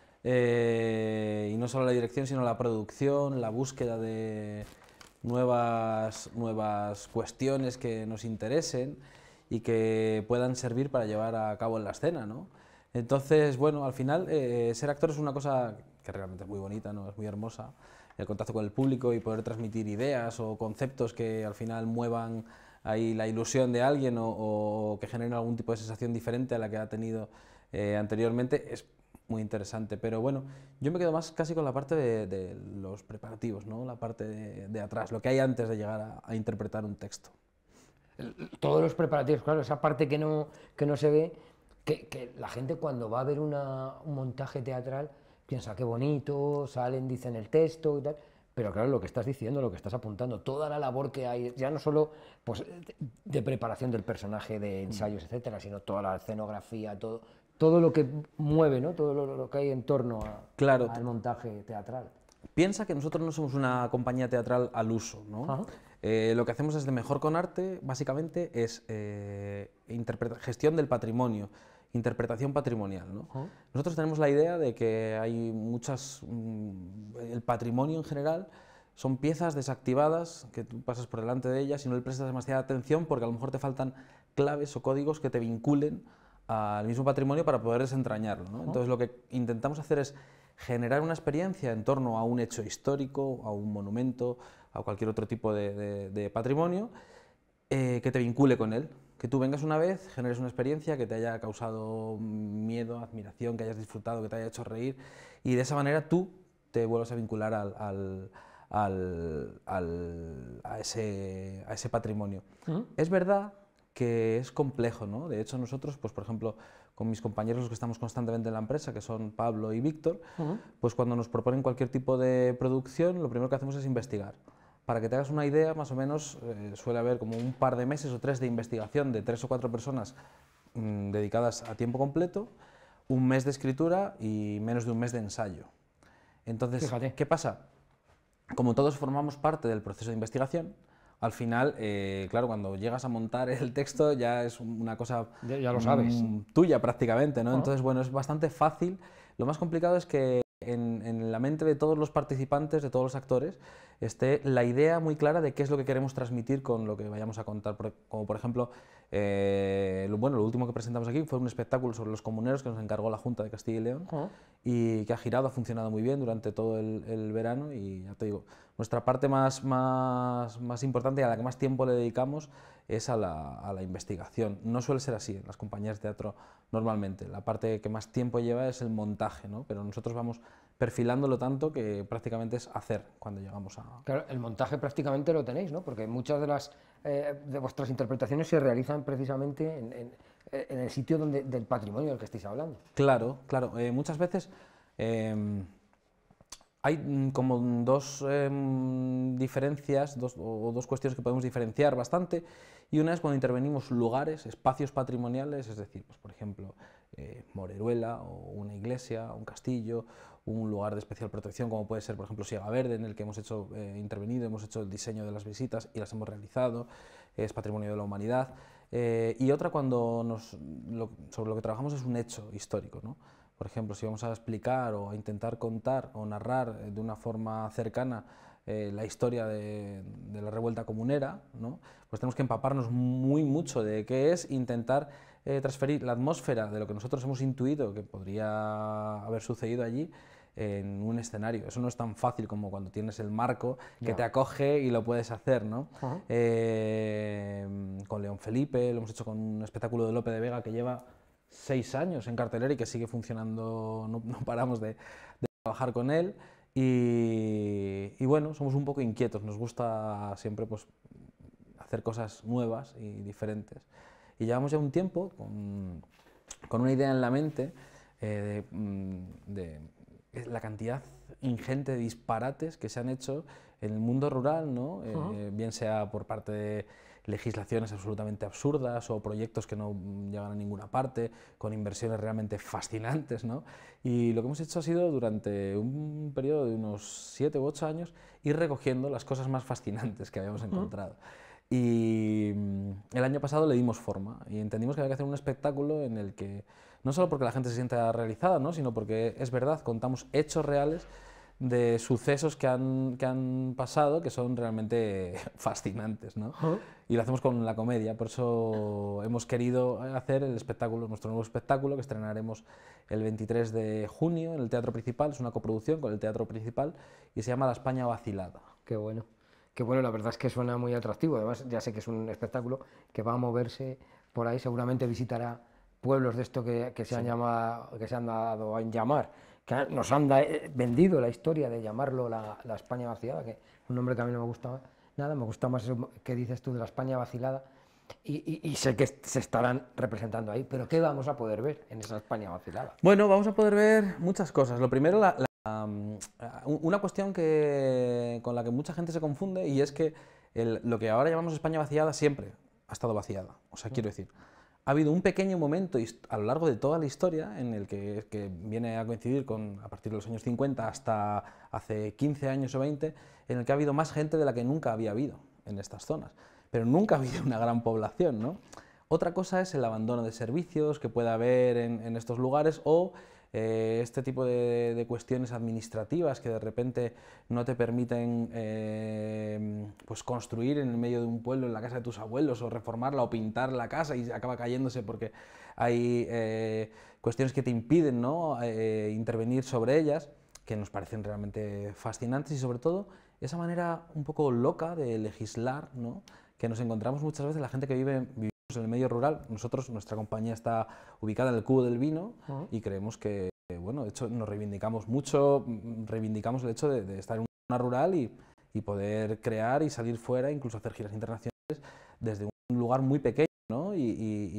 eh, y no solo a la dirección, sino a la producción, la búsqueda de nuevas, nuevas cuestiones que nos interesen y que puedan servir para llevar a cabo en la escena, ¿no? Entonces, bueno, al final eh, ser actor es una cosa que realmente es muy bonita, ¿no? Es muy hermosa, el contacto con el público y poder transmitir ideas o conceptos que al final muevan ahí la ilusión de alguien o, o que generen algún tipo de sensación diferente a la que ha tenido eh, anteriormente, es muy interesante. Pero bueno, yo me quedo más casi con la parte de, de los preparativos, ¿no? La parte de, de atrás, lo que hay antes de llegar a, a interpretar un texto. Todos los preparativos, claro, esa parte que no, que no se ve, que, que la gente cuando va a ver una, un montaje teatral piensa qué bonito, salen, dicen el texto y tal, pero claro, lo que estás diciendo, lo que estás apuntando, toda la labor que hay, ya no solo pues, de, de preparación del personaje, de ensayos, etcétera, sino toda la escenografía, todo, todo lo que mueve, ¿no? Todo lo, lo que hay en torno a, Claro. al montaje teatral. Piensa que nosotros no somos una compañía teatral al uso, ¿no? Ajá. Eh, lo que hacemos desde Mejor con Arte, básicamente, es eh, interpreta- gestión del patrimonio, interpretación patrimonial, ¿no? Ajá. Nosotros tenemos la idea de que hay muchas... mm, el patrimonio en general son piezas desactivadas, que tú pasas por delante de ellas y no le prestas demasiada atención porque a lo mejor te faltan claves o códigos que te vinculen al mismo patrimonio para poder desentrañarlo, ¿no? Entonces lo que intentamos hacer es generar una experiencia en torno a un hecho histórico, a un monumento, a cualquier otro tipo de, de, de patrimonio eh, que te vincule con él. Que tú vengas una vez, generes una experiencia que te haya causado miedo, admiración, que hayas disfrutado, que te haya hecho reír, y de esa manera tú te vuelvas a vincular al, al, al, al, a, ese, a ese patrimonio. ¿Mm? Es verdad que es complejo, ¿no? De hecho, nosotros, pues, por ejemplo, con mis compañeros los que estamos constantemente en la empresa, que son Pablo y Víctor, uh-huh. pues cuando nos proponen cualquier tipo de producción, lo primero que hacemos es investigar. Para que te hagas una idea, más o menos, eh, suele haber como un par de meses o tres de investigación de tres o cuatro personas mmm, dedicadas a tiempo completo, un mes de escritura y menos de un mes de ensayo. Entonces, fíjate. ¿Qué pasa? Como todos formamos parte del proceso de investigación, al final, eh, claro, cuando llegas a montar el texto ya es una cosa ya, ya lo sabes. Mmm, tuya prácticamente, ¿no? Uh-huh. Entonces, bueno, es bastante fácil. Lo más complicado es que en, en la mente de todos los participantes, de todos los actores, esté la idea muy clara de qué es lo que queremos transmitir con lo que vayamos a contar. Como por ejemplo, eh, lo, bueno, lo último que presentamos aquí fue un espectáculo sobre los comuneros que nos encargó la Junta de Castilla y León uh-huh. y que ha girado, ha funcionado muy bien durante todo el, el verano y ya te digo, nuestra parte más, más, más importante y a la que más tiempo le dedicamos es a la, a la investigación. No suele ser así en las compañías de teatro normalmente. La parte que más tiempo lleva es el montaje, ¿no? Pero nosotros vamos perfilándolo tanto que prácticamente es hacer cuando llegamos a... Claro, el montaje prácticamente lo tenéis, ¿no? Porque muchas de las eh, de vuestras interpretaciones se realizan precisamente en, en, en el sitio donde, del patrimonio del que estáis hablando. Claro, claro. Eh, muchas veces eh, hay como dos eh, diferencias dos, o dos cuestiones que podemos diferenciar bastante, y una es cuando intervenimos lugares, espacios patrimoniales, es decir, pues, por ejemplo, eh, Moreruela o una iglesia, un castillo, un lugar de especial protección como puede ser, por ejemplo, Siega Verde, en el que hemos hecho, eh, intervenido, hemos hecho el diseño de las visitas y las hemos realizado, es patrimonio de la humanidad, eh, y otra cuando nos, lo, sobre lo que trabajamos es un hecho histórico, ¿no? Por ejemplo, si vamos a explicar o a intentar contar o narrar de una forma cercana eh, la historia de, de la revuelta comunera, ¿no? Pues tenemos que empaparnos muy mucho de qué es, intentar eh, transferir la atmósfera de lo que nosotros hemos intuido que podría haber sucedido allí en un escenario. Eso no es tan fácil como cuando tienes el marco que yeah. te acoge y lo puedes hacer, ¿no? Uh-huh. eh, con León Felipe, lo hemos hecho con un espectáculo de Lope de Vega que lleva seis años en cartelera y que sigue funcionando, no, no paramos de, de trabajar con él, y, y bueno, somos un poco inquietos, nos gusta siempre pues, hacer cosas nuevas y diferentes. Y llevamos ya un tiempo con, con una idea en la mente eh, de, de la cantidad ingente de disparates que se han hecho en el mundo rural, ¿no? Uh-huh. eh, bien sea por parte de legislaciones absolutamente absurdas o proyectos que no llegan a ninguna parte, con inversiones realmente fascinantes, ¿no? Y lo que hemos hecho ha sido, durante un periodo de unos siete u ocho años, ir recogiendo las cosas más fascinantes que habíamos encontrado. Uh-huh. Y el año pasado le dimos forma y entendimos que había que hacer un espectáculo en el que, no solo porque la gente se sienta realizada, ¿no? Sino porque es verdad, contamos hechos reales de sucesos que han, que han pasado que son realmente fascinantes, ¿no? Uh-huh. Y lo hacemos con la comedia, por eso hemos querido hacer el espectáculo, nuestro nuevo espectáculo, que estrenaremos el veintitrés de junio en el Teatro Principal, es una coproducción con el Teatro Principal y se llama La España Vacilada. Qué bueno, qué bueno, la verdad es que suena muy atractivo, además ya sé que es un espectáculo que va a moverse por ahí, seguramente visitará pueblos de esto que, que, se, sí. han llamado, que se han dado a llamar, que nos han da, eh, vendido la historia de llamarlo la, la España vaciada, que es un nombre que a mí no me gusta nada, me gusta más eso que dices tú de la España vacilada, y, y, y sé que se estarán representando ahí, pero ¿qué vamos a poder ver en esa España vacilada? Bueno, vamos a poder ver muchas cosas. Lo primero, la, la, um, una cuestión que, con la que mucha gente se confunde, y es que el, lo que ahora llamamos España vaciada siempre ha estado vaciada, o sea, quiero decir, ha habido un pequeño momento a lo largo de toda la historia en el que, que viene a coincidir con a partir de los años cincuenta hasta hace quince años o veinte, en el que ha habido más gente de la que nunca había habido en estas zonas, pero nunca ha habido una gran población, ¿no? Otra cosa es el abandono de servicios que pueda haber en, en estos lugares o eh, este tipo de, de cuestiones administrativas que de repente no te permiten eh, pues construir en el medio de un pueblo, en la casa de tus abuelos, o reformarla o pintar la casa y acaba cayéndose porque hay eh, cuestiones que te impiden, ¿no? eh, intervenir sobre ellas, que nos parecen realmente fascinantes, y sobre todo esa manera un poco loca de legislar, ¿no? Que nos encontramos muchas veces la gente que vive, vivimos en el medio rural. Nosotros, nuestra compañía está ubicada en el Cubo del Vino, uh-huh. y creemos que, bueno, de hecho nos reivindicamos mucho, reivindicamos el hecho de, de estar en una zona rural y, y poder crear y salir fuera, incluso hacer giras internacionales desde un lugar muy pequeño, ¿no? y,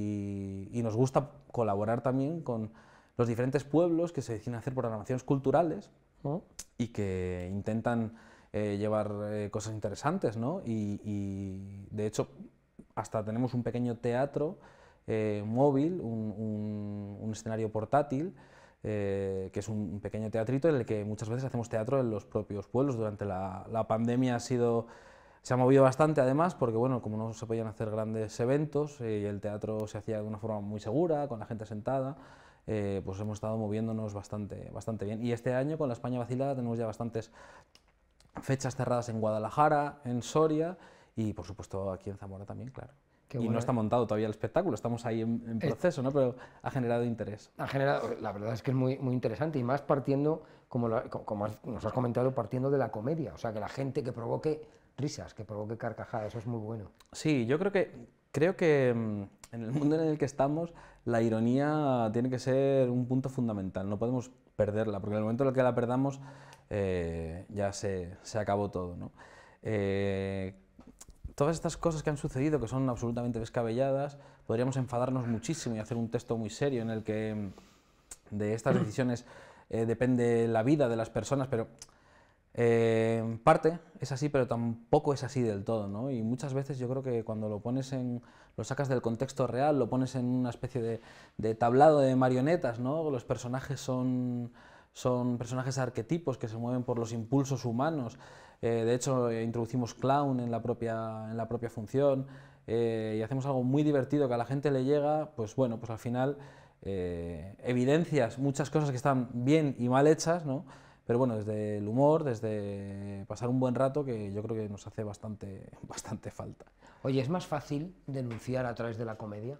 y, y, y nos gusta colaborar también con los diferentes pueblos que se deciden hacer programaciones culturales, uh-huh. y que intentan eh, llevar eh, cosas interesantes, ¿no? y, y de hecho hasta tenemos un pequeño teatro eh, móvil, un, un, un escenario portátil, eh, que es un pequeño teatrito en el que muchas veces hacemos teatro en los propios pueblos. Durante la, la pandemia ha sido, se ha movido bastante, además, porque bueno, como no se podían hacer grandes eventos eh, y el teatro se hacía de una forma muy segura, con la gente sentada, eh, pues hemos estado moviéndonos bastante, bastante bien. Y este año con la España Vacilada tenemos ya bastantes fechas cerradas en Guadalajara, en Soria y por supuesto aquí en Zamora también, claro. Qué y bueno, no está montado todavía el espectáculo, estamos ahí en, en proceso, ¿no? Pero ha generado interés. Ha generado, la verdad es que es muy, muy interesante, y más partiendo, como, la, como nos has comentado, partiendo de la comedia, o sea, que la gente que provoque risas, que provoque carcajadas, eso es muy bueno. Sí, yo creo que, creo que en el mundo en el que estamos, la ironía tiene que ser un punto fundamental, no podemos perderla, porque en el momento en el que la perdamos, eh, ya se, se acabó todo, ¿no? Eh, Todas estas cosas que han sucedido, que son absolutamente descabelladas, podríamos enfadarnos muchísimo y hacer un texto muy serio en el que de estas decisiones eh, depende la vida de las personas, pero eh, en parte es así, pero tampoco es así del todo, ¿no? Y muchas veces yo creo que cuando lo pones en, lo sacas del contexto real, lo pones en una especie de, de tablado de marionetas, ¿no? Los personajes son, son personajes arquetipos que se mueven por los impulsos humanos. Eh, de hecho, eh, introducimos clown en la propia, en la propia función, eh, y hacemos algo muy divertido que a la gente le llega. Pues bueno, pues al final eh, evidencias muchas cosas que están bien y mal hechas, ¿no? Pero bueno, desde el humor, desde pasar un buen rato, que yo creo que nos hace bastante, bastante falta. Oye, ¿es más fácil denunciar a través de la comedia?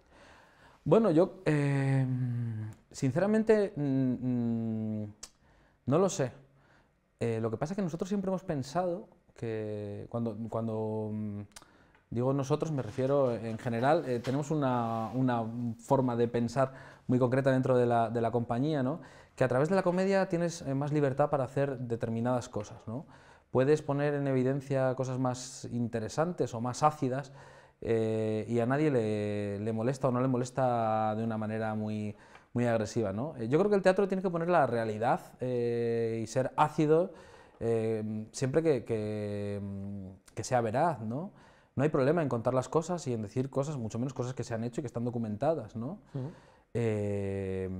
Bueno, yo eh, sinceramente mmm, no lo sé. Eh, lo que pasa es que nosotros siempre hemos pensado que, cuando, cuando mmm, digo nosotros, me refiero en general, eh, tenemos una, una forma de pensar muy concreta dentro de la, de la compañía, ¿no? Que a través de la comedia tienes eh, más libertad para hacer determinadas cosas, ¿no? Puedes poner en evidencia cosas más interesantes o más ácidas, eh, y a nadie le, le molesta o no le molesta de una manera muy... muy agresiva, ¿no? Yo creo que el teatro tiene que poner la realidad eh, y ser ácido eh, siempre que, que, que sea veraz, ¿no? No hay problema en contar las cosas y en decir cosas, mucho menos cosas que se han hecho y que están documentadas, ¿no? Uh-huh. eh,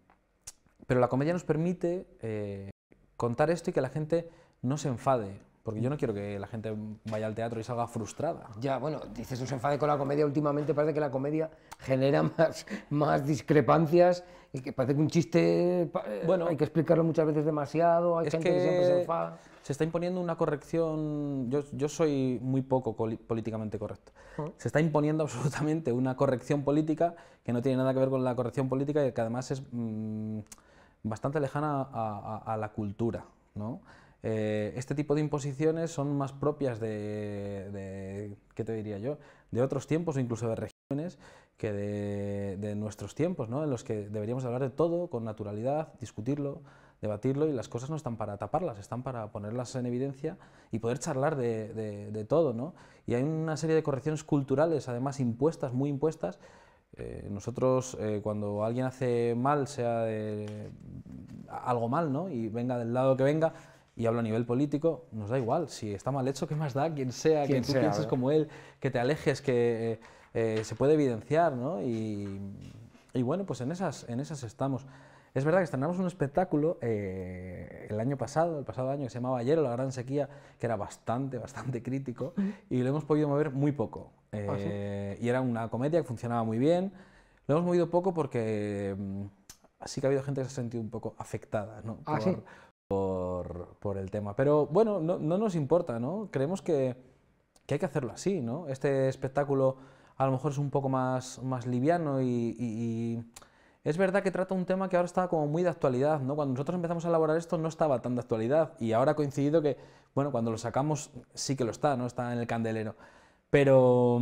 pero la comedia nos permite eh, contar esto y que la gente no se enfade, porque yo no quiero que la gente vaya al teatro y salga frustrada. Ya, bueno, dices no se enfade con la comedia, últimamente parece que la comedia genera más, más discrepancias, y que parece que un chiste, bueno, hay que explicarlo muchas veces demasiado, hay gente que, que siempre se enfada. Se está imponiendo una corrección, yo, yo soy muy poco políticamente correcto, ¿Mm? Se está imponiendo absolutamente una corrección política que no tiene nada que ver con la corrección política y que además es mmm, bastante lejana a, a, a la cultura, ¿no? Eh, este tipo de imposiciones son más propias de, de, ¿qué te diría yo?, de otros tiempos o incluso de regímenes que de, de nuestros tiempos, ¿no? En los que deberíamos hablar de todo con naturalidad, discutirlo, debatirlo, y las cosas no están para taparlas, están para ponerlas en evidencia y poder charlar de, de, de todo, ¿no? Y hay una serie de correcciones culturales, además impuestas, muy impuestas. Eh, nosotros, eh, cuando alguien hace mal, sea de, algo mal, ¿no?, y venga del lado que venga, y hablo a nivel político, nos da igual. Si está mal hecho, ¿qué más da? Quien sea, que tú sea, pienses ¿verdad? Como él, que te alejes, que eh, eh, se puede evidenciar, ¿no? Y, y bueno, pues en esas, en esas estamos. Es verdad que estrenamos un espectáculo eh, el año pasado, el pasado año, que se llamaba Ayer o la gran sequía, que era bastante, bastante crítico, y lo hemos podido mover muy poco. Eh, ¿Ah, sí? Y era una comedia que funcionaba muy bien. Lo hemos movido poco porque sí que ha habido gente que se ha sentido un poco afectada, ¿no? ¿Ah, por, sí? por, por el tema. Pero bueno, no, no nos importa, ¿no? Creemos que, que hay que hacerlo así, ¿no? Este espectáculo a lo mejor es un poco más, más liviano y, y, y es verdad que trata un tema que ahora está como muy de actualidad, ¿no? Cuando nosotros empezamos a elaborar esto no estaba tan de actualidad y ahora ha coincidido que, bueno, cuando lo sacamos sí que lo está, ¿no? Está en el candelero. Pero,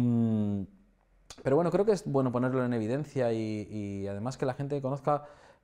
pero bueno, creo que es bueno ponerlo en evidencia y, y además que la gente conozca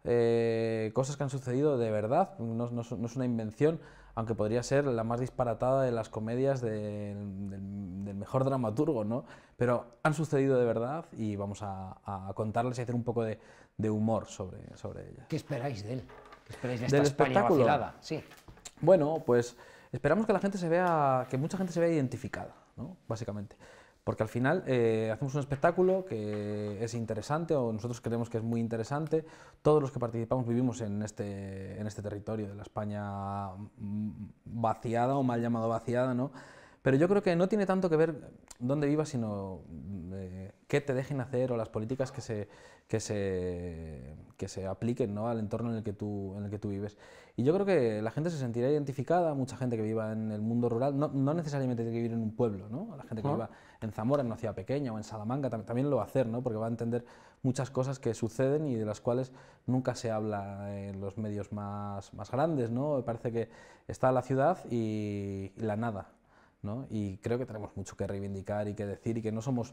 eh, cosas que han sucedido de verdad, no, no, no es una invención, aunque podría ser la más disparatada de las comedias del, del, del mejor dramaturgo, ¿no? Pero han sucedido de verdad y vamos a, a contarles y hacer un poco de, de humor sobre, sobre ellas. ¿Qué esperáis de él? ¿Qué esperáis de esta ¿Del España espectáculo? vacilada? Sí. Bueno, pues esperamos que la gente se vea, que mucha gente se vea identificada, ¿no? Básicamente. Porque al final eh, hacemos un espectáculo que es interesante, o nosotros creemos que es muy interesante. Todos los que participamos vivimos en este, en este territorio de la España vaciada, o mal llamado vaciada, ¿no? Pero yo creo que no tiene tanto que ver dónde vivas, sino eh, qué te dejen hacer o las políticas que se, que se, que se apliquen, ¿no? Al entorno en el, que tú, en el que tú vives. Y yo creo que la gente se sentirá identificada, mucha gente que viva en el mundo rural, no, no necesariamente tiene que vivir en un pueblo, ¿no? La gente que ¿Ah? viva en Zamora, en una ciudad pequeña, o en Salamanca, también, también lo va a hacer, ¿no? Porque va a entender muchas cosas que suceden y de las cuales nunca se habla en los medios más, más grandes, ¿no? Me parece que está la ciudad y, y la nada, ¿no? Y creo que tenemos mucho que reivindicar y que decir y que no somos...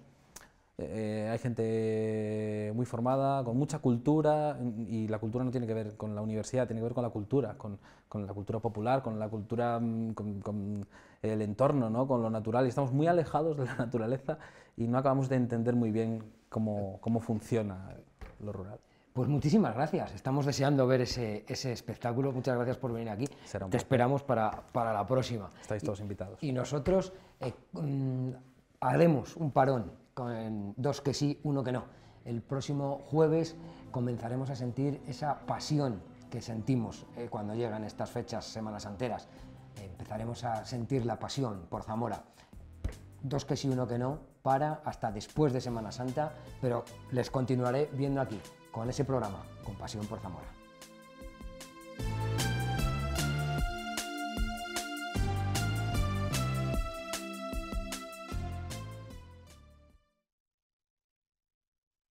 Eh, hay gente muy formada, con mucha cultura, y la cultura no tiene que ver con la universidad, tiene que ver con la cultura, con, con la cultura popular, con la cultura, con, con el entorno, ¿no? Con lo natural, y estamos muy alejados de la naturaleza y no acabamos de entender muy bien cómo, cómo funciona lo rural. Pues muchísimas gracias, estamos deseando ver ese, ese espectáculo, muchas gracias por venir aquí, Será un te placer. esperamos para, para la próxima. Estáis todos invitados. Y nosotros eh, mm, haremos un parón con dos que sí, uno que no. El próximo jueves comenzaremos a sentir esa pasión que sentimos eh, cuando llegan estas fechas semanas santeras. Eh, empezaremos a sentir la pasión por Zamora. Dos que sí, uno que no, para hasta después de Semana Santa, pero les continuaré viendo aquí, con ese programa, con Pasión por Zamora.